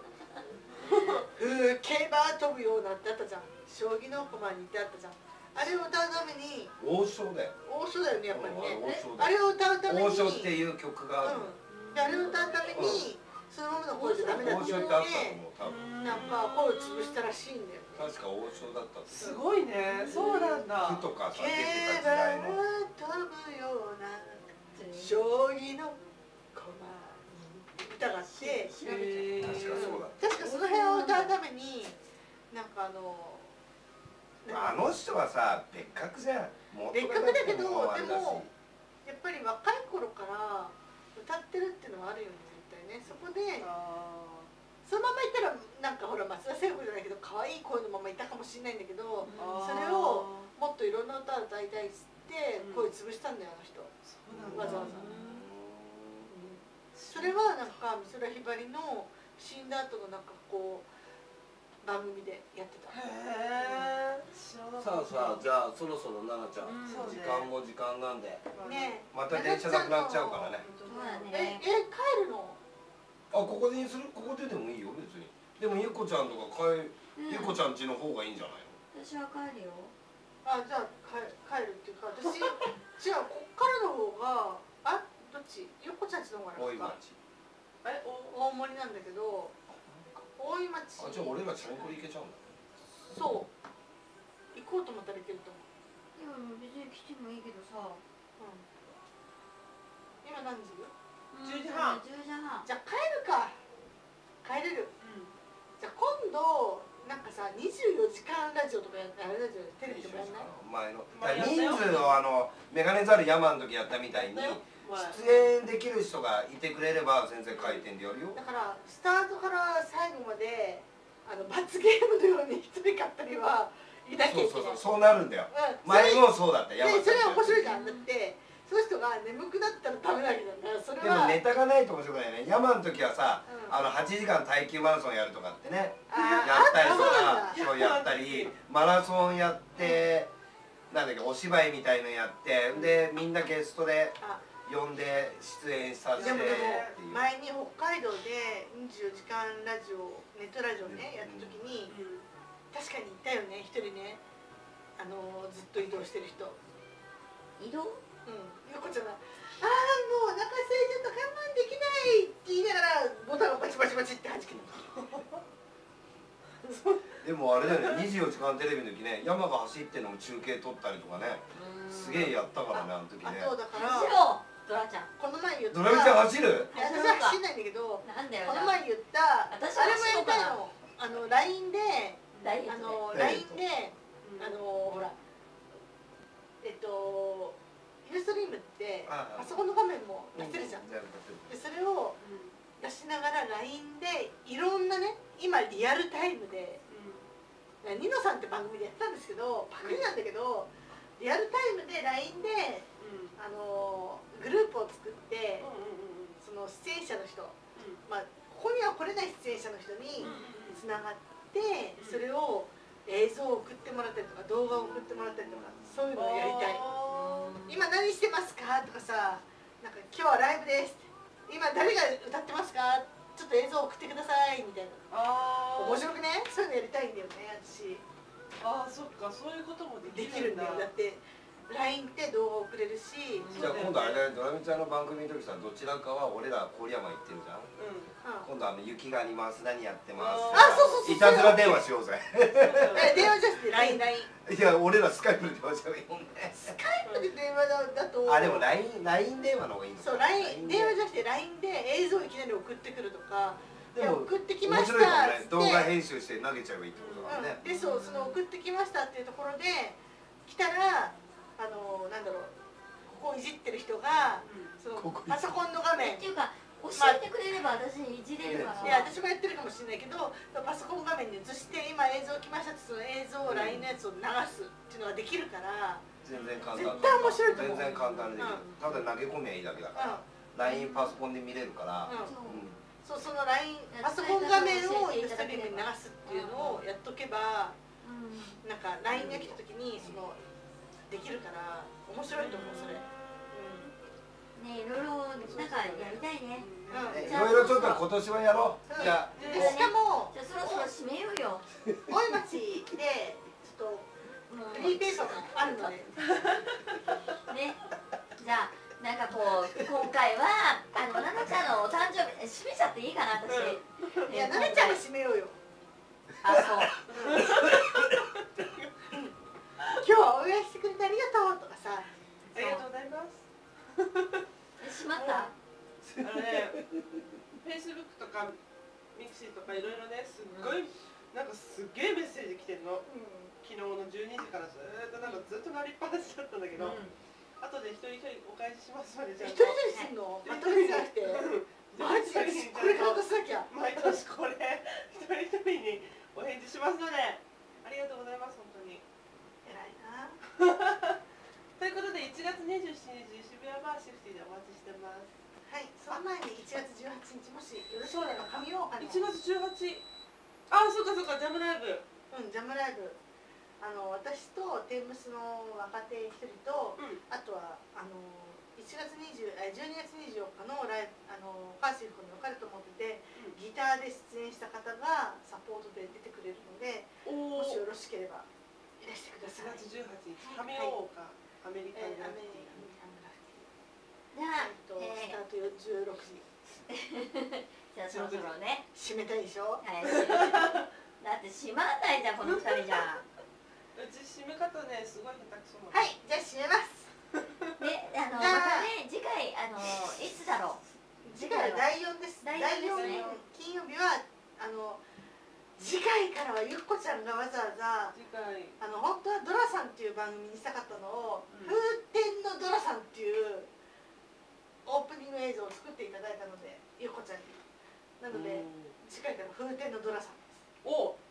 うん、競馬飛ぶようなってあったじゃん。将棋の駒にいてあったじゃん。あれを歌うために王将だよ。 王将だよね、やっぱりね。 あれを歌うために王将っていう曲がある。 あれを歌うためにそのままの声じゃダメだって言って、なんか声を潰したらしいんだよね。 確か王将だったって。 すごいね、そうなんだ。 句とかさ、出てた時代の。 飛ぶような将棋の駒歌があって、 確かそうだ。 確かその辺を歌うためになんかあのあの人はさ、別格じゃん。 別格だけど、でもやっぱり若い頃から歌ってるっていうのはあるよね、絶対ね。そこでそのままいったらなんかほら松田聖子じゃないけど可愛い声のままいたかもしれないんだけど、それをもっといろんな歌を歌いたいっつって声潰したんだよ、あの人。わざわざ。それはなんか美空ひばりの死んだ後のなんかこう番組でやってた。 へえ。 さあさあ、じゃあそろそろ奈々ちゃん、時間も時間なんでね、 また電車なくなっちゃうからね。 ええ、帰るの？ あ、ここにする？ここででもいいよ別に。でもゆっこちゃんとか帰ゆっこちゃん家の方がいいんじゃないの？ 私は帰るよ。 あ、じゃあ帰帰るっていうか、私じゃあこっからの方があ、どっち？ゆっこちゃん家の方が大井楽か。 町。 え、大森なんだけど。大井町。 あ、じゃあ俺らチャリンコで行けちゃうんだ。 そう。行こうと思ったら行けると思う。 いや、別に来てもいいけどさ。うん。 今何時？ 十時半。 十時半。 じゃあ帰るか。帰れる。うん。じゃあ今度なんかさ、二十四時間ラジオとかやってあれラジオテレビとかやんない？ 前の。人数をあのメガネザルヤマンの時やったみたいに。出演できる人がいてくれれば全然回転でやるよ。 だからスタートから最後まであの罰ゲームのように一人かったりはいなきゃいけない。 そうそうそう、そうなるんだよ。 うん、 前もそうだった。 でそれは面白いじゃん。だってその人が眠くなったらダメなわけだから、それはでもネタがないと面白くないね。山の時はさ、 うん、 あのはちじかん耐久マラソンやるとかってね、 あやったりとか、 あそうやったり、マラソンやって、なんだっけ、お芝居みたいのやって、でみんなゲストで呼んで出演させてってでもでいう。 も前に北海道でにじゅうよじかんラジオ、ネットラジオね、やった時に、うん、確かにいたよね、一人ね、あのずっと移動してる人。 移動？ うん、ゆうこちゃんが「ああもうお腹空いちゃった我慢できない」って言いながらボタンをバチバチバチってはじける。 でもあれだよね、にじゅうよじかんテレビの時ね、山が走ってのを中継撮ったりとかね、すげえやったからね、あの時ね。 あとだから走ろうドラちゃん。 この前言ったドラミちゃん走る？ 私は走んないんだけど、 なんだよこの前言った私あれもやりたいの。あの ライン でダイエッあのトライン であのほらえっとユーストリームってパソコンの画面も出せるじゃん。でそれを出しながら ライン でいろんなね、今リアルタイムでニノさんって番組でやったんですけど、パクリなんだけどリアルタイムで ライン であのグループを作ってその出演者の人、まあここには来れない出演者の人につながってそれを映像を送ってもらったりとか動画を送ってもらったりとか、そういうのをやりたい。今何してますかとかさ、なんか今日はライブです、今誰が歌ってますか、ちょっと映像送ってくださいみたいな。面白くね、そういうのやりたいんだよね、私。 ああ、そっか、そういうこともででききるんだよ。だって ライン って動画送れるし。 じゃあ今度あれだね、ドラミちゃんの番組の時さ、どちらかは俺ら郡山行ってるじゃん。今度あの雪があります、何やってます。 あ、そうそうそう。 いたずら電話しようぜ。 電話じゃなくて ライン、ライン。 いや、俺らスカイプで電話しちゃうよね。 スカイプで電話だと。 あ、でも ライン、ライン 電話の方がいいんですそう、ライン 電話じゃなくて ライン で映像いきなり送ってくるとか。 でも送ってきました面白いかもね。動画編集して投げちゃえばいいってことだもんね。 で、そう、その送ってきましたっていうところで来たら、あのなんだろう、ここいじってる人がそのパソコンの画面っていうか教えてくれれば私いじれるから。 いや、私もやってるかもしれないけど、パソコン画面に映して今映像来ましたってその映像を ライン のやつを流すっていうのができるから、 全然簡単。 絶対面白いと思う。 全然簡単でできる。ただ投げ込みゃいいだけだから。ライン パソコンで見れるから。 そう、その ライン パソコン画面をユーストリームに流すっていうのをやっとけば、なんか ライン が来た時にそのできるから面白いと思う、それ。 ね、いろいろなんかやりたいね。 いろいろちょっと今年はやろう。じゃあ、 しかもじゃあそろそろ締めようよ。 大井町でちょっとフリーペーパーがあるので。 ね、じゃあなんかこう今回はあのななちゃんのお誕生日締めちゃっていいかな私。 いや、ななちゃんが締めようよ。 あ、そう。 今日はお祝いしてくれてありがとうとかさ。 ありがとうございます。 しまった。 あのね、フェイスブックとかミクシーとかいろいろね、すっごいなんかすっげえメッセージ来てるの。昨日のじゅうにじからずっとなんかずっと鳴りっぱなしだったんだけど、後で一人一人お返ししますまでじゃあ。 一人一人すんの？まとめじゃなくて。マジでこれから渡さなきゃ。 毎年これ一人一人にお返事しますので、ありがとうございます本当に。 偉いな。 ということでいちがつにじゅうしちにち渋谷バーシフティでお待ちしてます。 はい、その前にいちがつじゅうはちにちもしよろしければ紙をいちがつじゅうはち、あ、そうかそうか、ジャムライブ。 うん、ジャムライブ。あの私とテームスの若手一人と、うん、あとはあのいちがつにじゅう、じゅうにがつにじゅうよっかのライブ、あのカーシフに分かると思ってて、うん、ギターで出演した方がサポートで出てくれるので、もしよろしければいらしてください。 いちがつじゅうはちにち、神王か、アメリカングラフィティ。 じゃあ、 えー、スタートじゅうろくじ。 じゃあそろそろね。 締めたいでしょ。 はい。だって閉まんないじゃんこの二人じゃ。 うち締め方ねすごい下手くそなの。 はい、じゃあ締めます。 で、あのまたね次回あのいつだろう。 次回はだいよんです。だいよん金曜日はあの次回からはゆっこちゃんがわざわざ次回あの本当はドラさんっていう番組にしたかったのを、うん、風天のドラさんっていうオープニング映像を作っていただいたのでゆっこちゃんに。なので次回から風天のドラさんです。 お。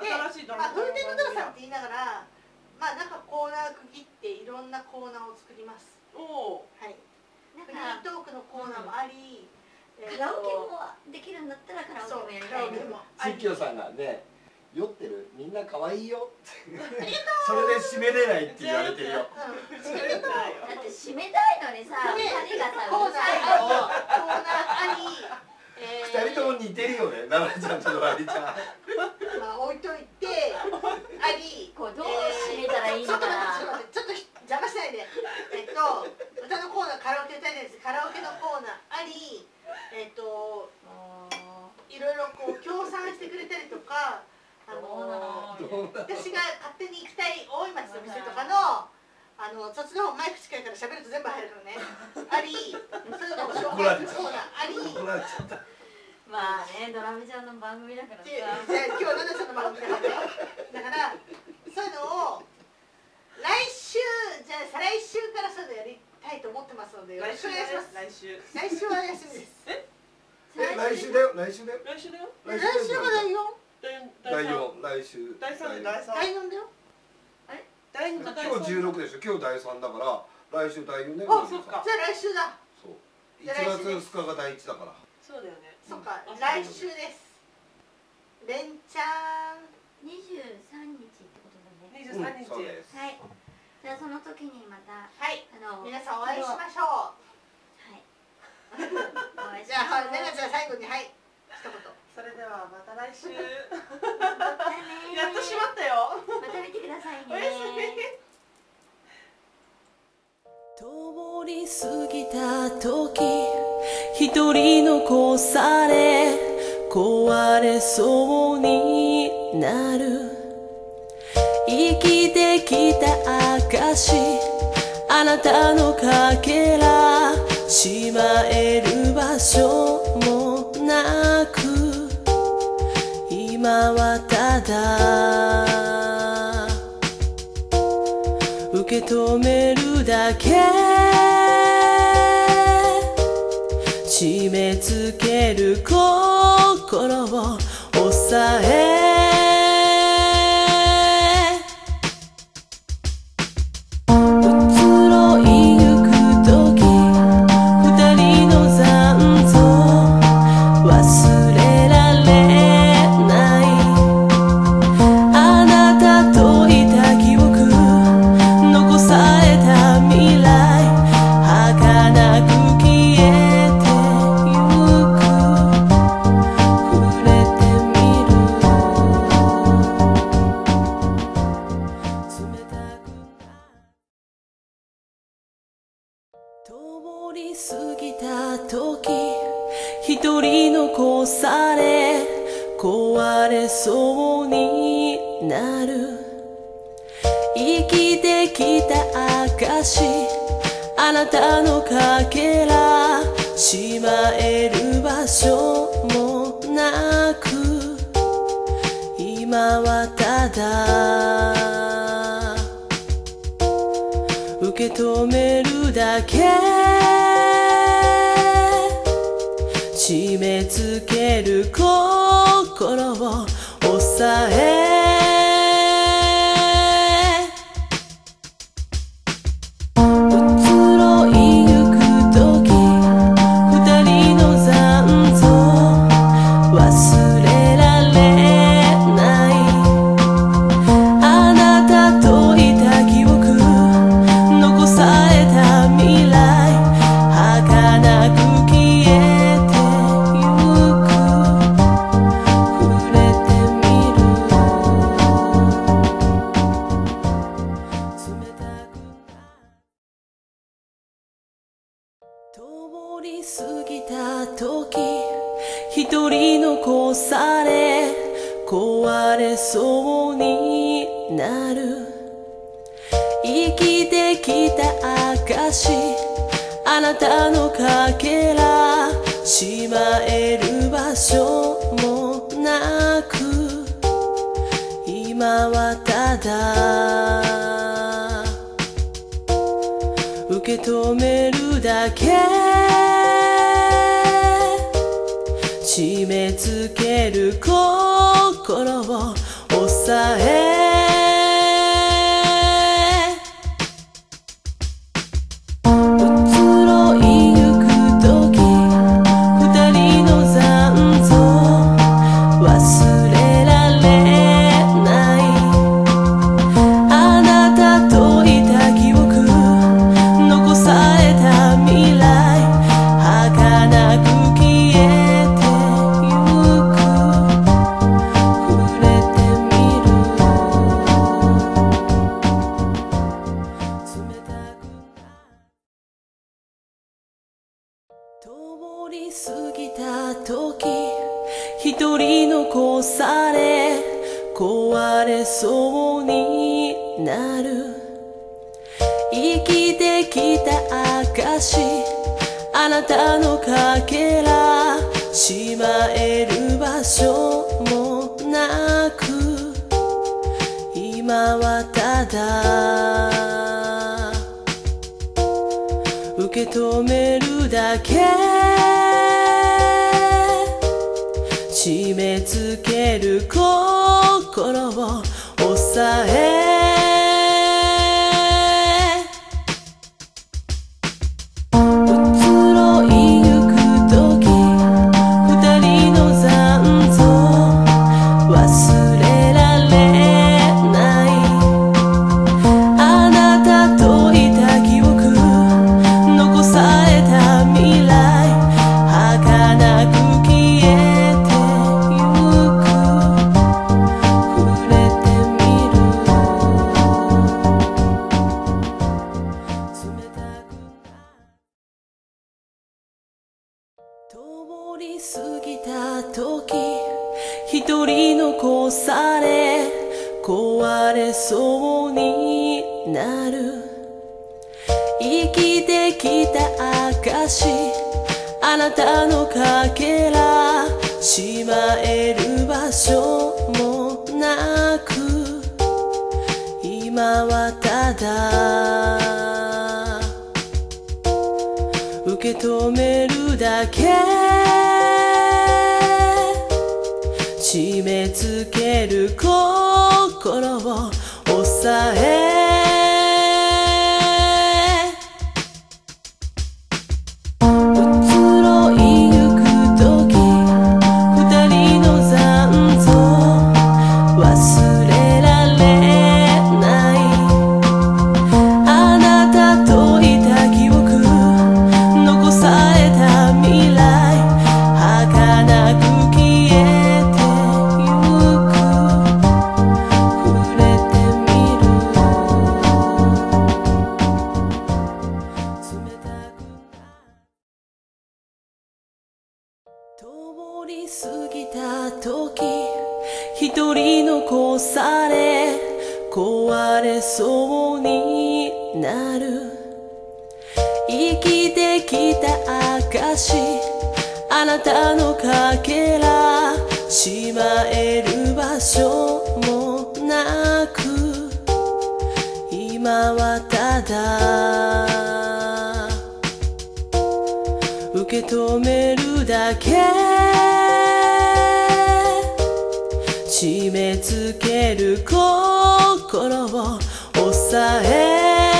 新しいドラマトルテノドラさんって言いながら、まあなんかコーナー区切っていろんなコーナーを作ります。 おお。 はい。 なんフリーかトークのコーナーもあり、 カラオケもできるんだったらカラオケもやりたいな。 新居さんがね、酔ってる、みんな可愛いよってそれで締めれないって言われてるよ。 だって締めたいのにさ、二人がさ、 コーナーあり、コーナーあり、 二人とも似てるよね、奈々ちゃんとのありちゃん。 まあ置いといてあり、 こうどう締めたらいいのかな。 ちょっと待って、ちょっと邪魔しないで。えっと歌のコーナー、カラオケ歌いたいです。カラオケのコーナーあり、えっといろいろこう協賛してくれたりとか。あの私が勝手に行きたい大井町の店とかのあのそっちの方マイク近いから喋ると全部入るからね。あり、そういうのを紹介するコーナーあり。 まあね、ドラミちゃんの番組だからさ。 じゃあ今日は奈々ちゃんの番組だからね。だからそういうのを来週、じゃあ再来週からそういうのやりたいと思ってますのでよろしくお願いします。 来週。 来週は休みです。 え？ 来週だよ、来週だよ。 来週だよ。 来週はだよ。 だよ、来週。 第三で第三。 第四だよ。 あれ？ 第二と第三。 今日じゅうろくでしょ。今日だいさんだから来週だいよんだよ。 あ、そっか。 じゃあ来週だ。 そう。いちがつふつかがだいいちだから。 そうだよね。 そっか、来週です。れんちゃん。 二十三日ってことだね。 二十三日。 そうです。 はい。じゃあその時にまたはい。 あの皆さんお会いしましょう。 はい。お会いしじゃあ、 ましょう。 ねなちゃん最後にはい一言。 それではまた来週。 またね。 やっとしまったよ。 また見てくださいね。 おやすみ。 通り過ぎた時、一人残され壊れそうになる。生きてきた証、あなたのかけらしまえる場所もなく、今はただ受け止めるだけ。締め付ける心を抑え、移ろいゆく時、二人の残像忘れられない。あなたといた記憶、残された未来、儚く消えてゆく。触れてみる、冷たく通り過ぎた時、一人残され壊れそうになる。生きてきた証、あなたのかけらしまえる場所もなく、今はただ受け止めるだけ。締め付ける心を抑え、移ろいゆく時、二人の残像忘れられない。あなたといた記憶、残された未来、儚く消えてゆく。触れてみる、冷たく通り過ぎた時、一人残され壊れそうになる。生きてきた証、あなたのかけらしまえる場所もなく、今はただ受け止めるだけ。締め付ける心を抑抑え過ぎた時一人残され壊れそうになる生きてきた証あなたのかけらしまえる場所もなく今はただ受け止めるだけ締め付ける心を抑え移ろいゆく時二人の残像忘れられないあなたといた記憶残された未来儚く消えて通り過ぎた時一人残され壊れそうになる生きてきた証あなたのかけらしまえる場所もなく今はただ受け止めるだけ締め付ける心を抑え移ろいゆく時二人の残像忘れられないあなたといた記憶残された未来儚く消えてゆく触れてみる冷たく通り過ぎた時一人残され壊れそうになる生きてきた証あなたのかけらしまえる場所もなく今はただ受け止めるだけ締め付ける心を抑え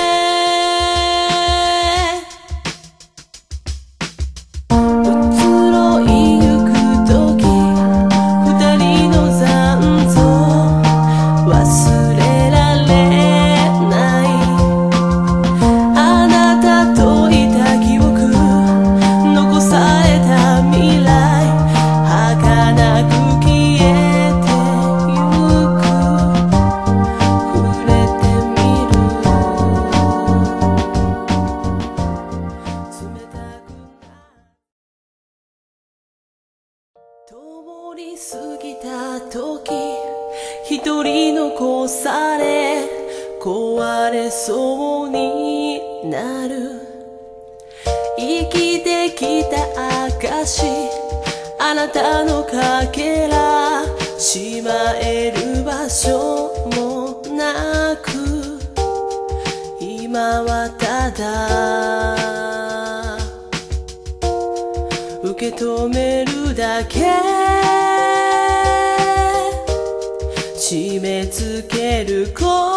通り過ぎた時一人残され壊れそうになる生きてきた証あなたのかけらしまえる場所もなく今はただ受け止めるだけ締め付ける声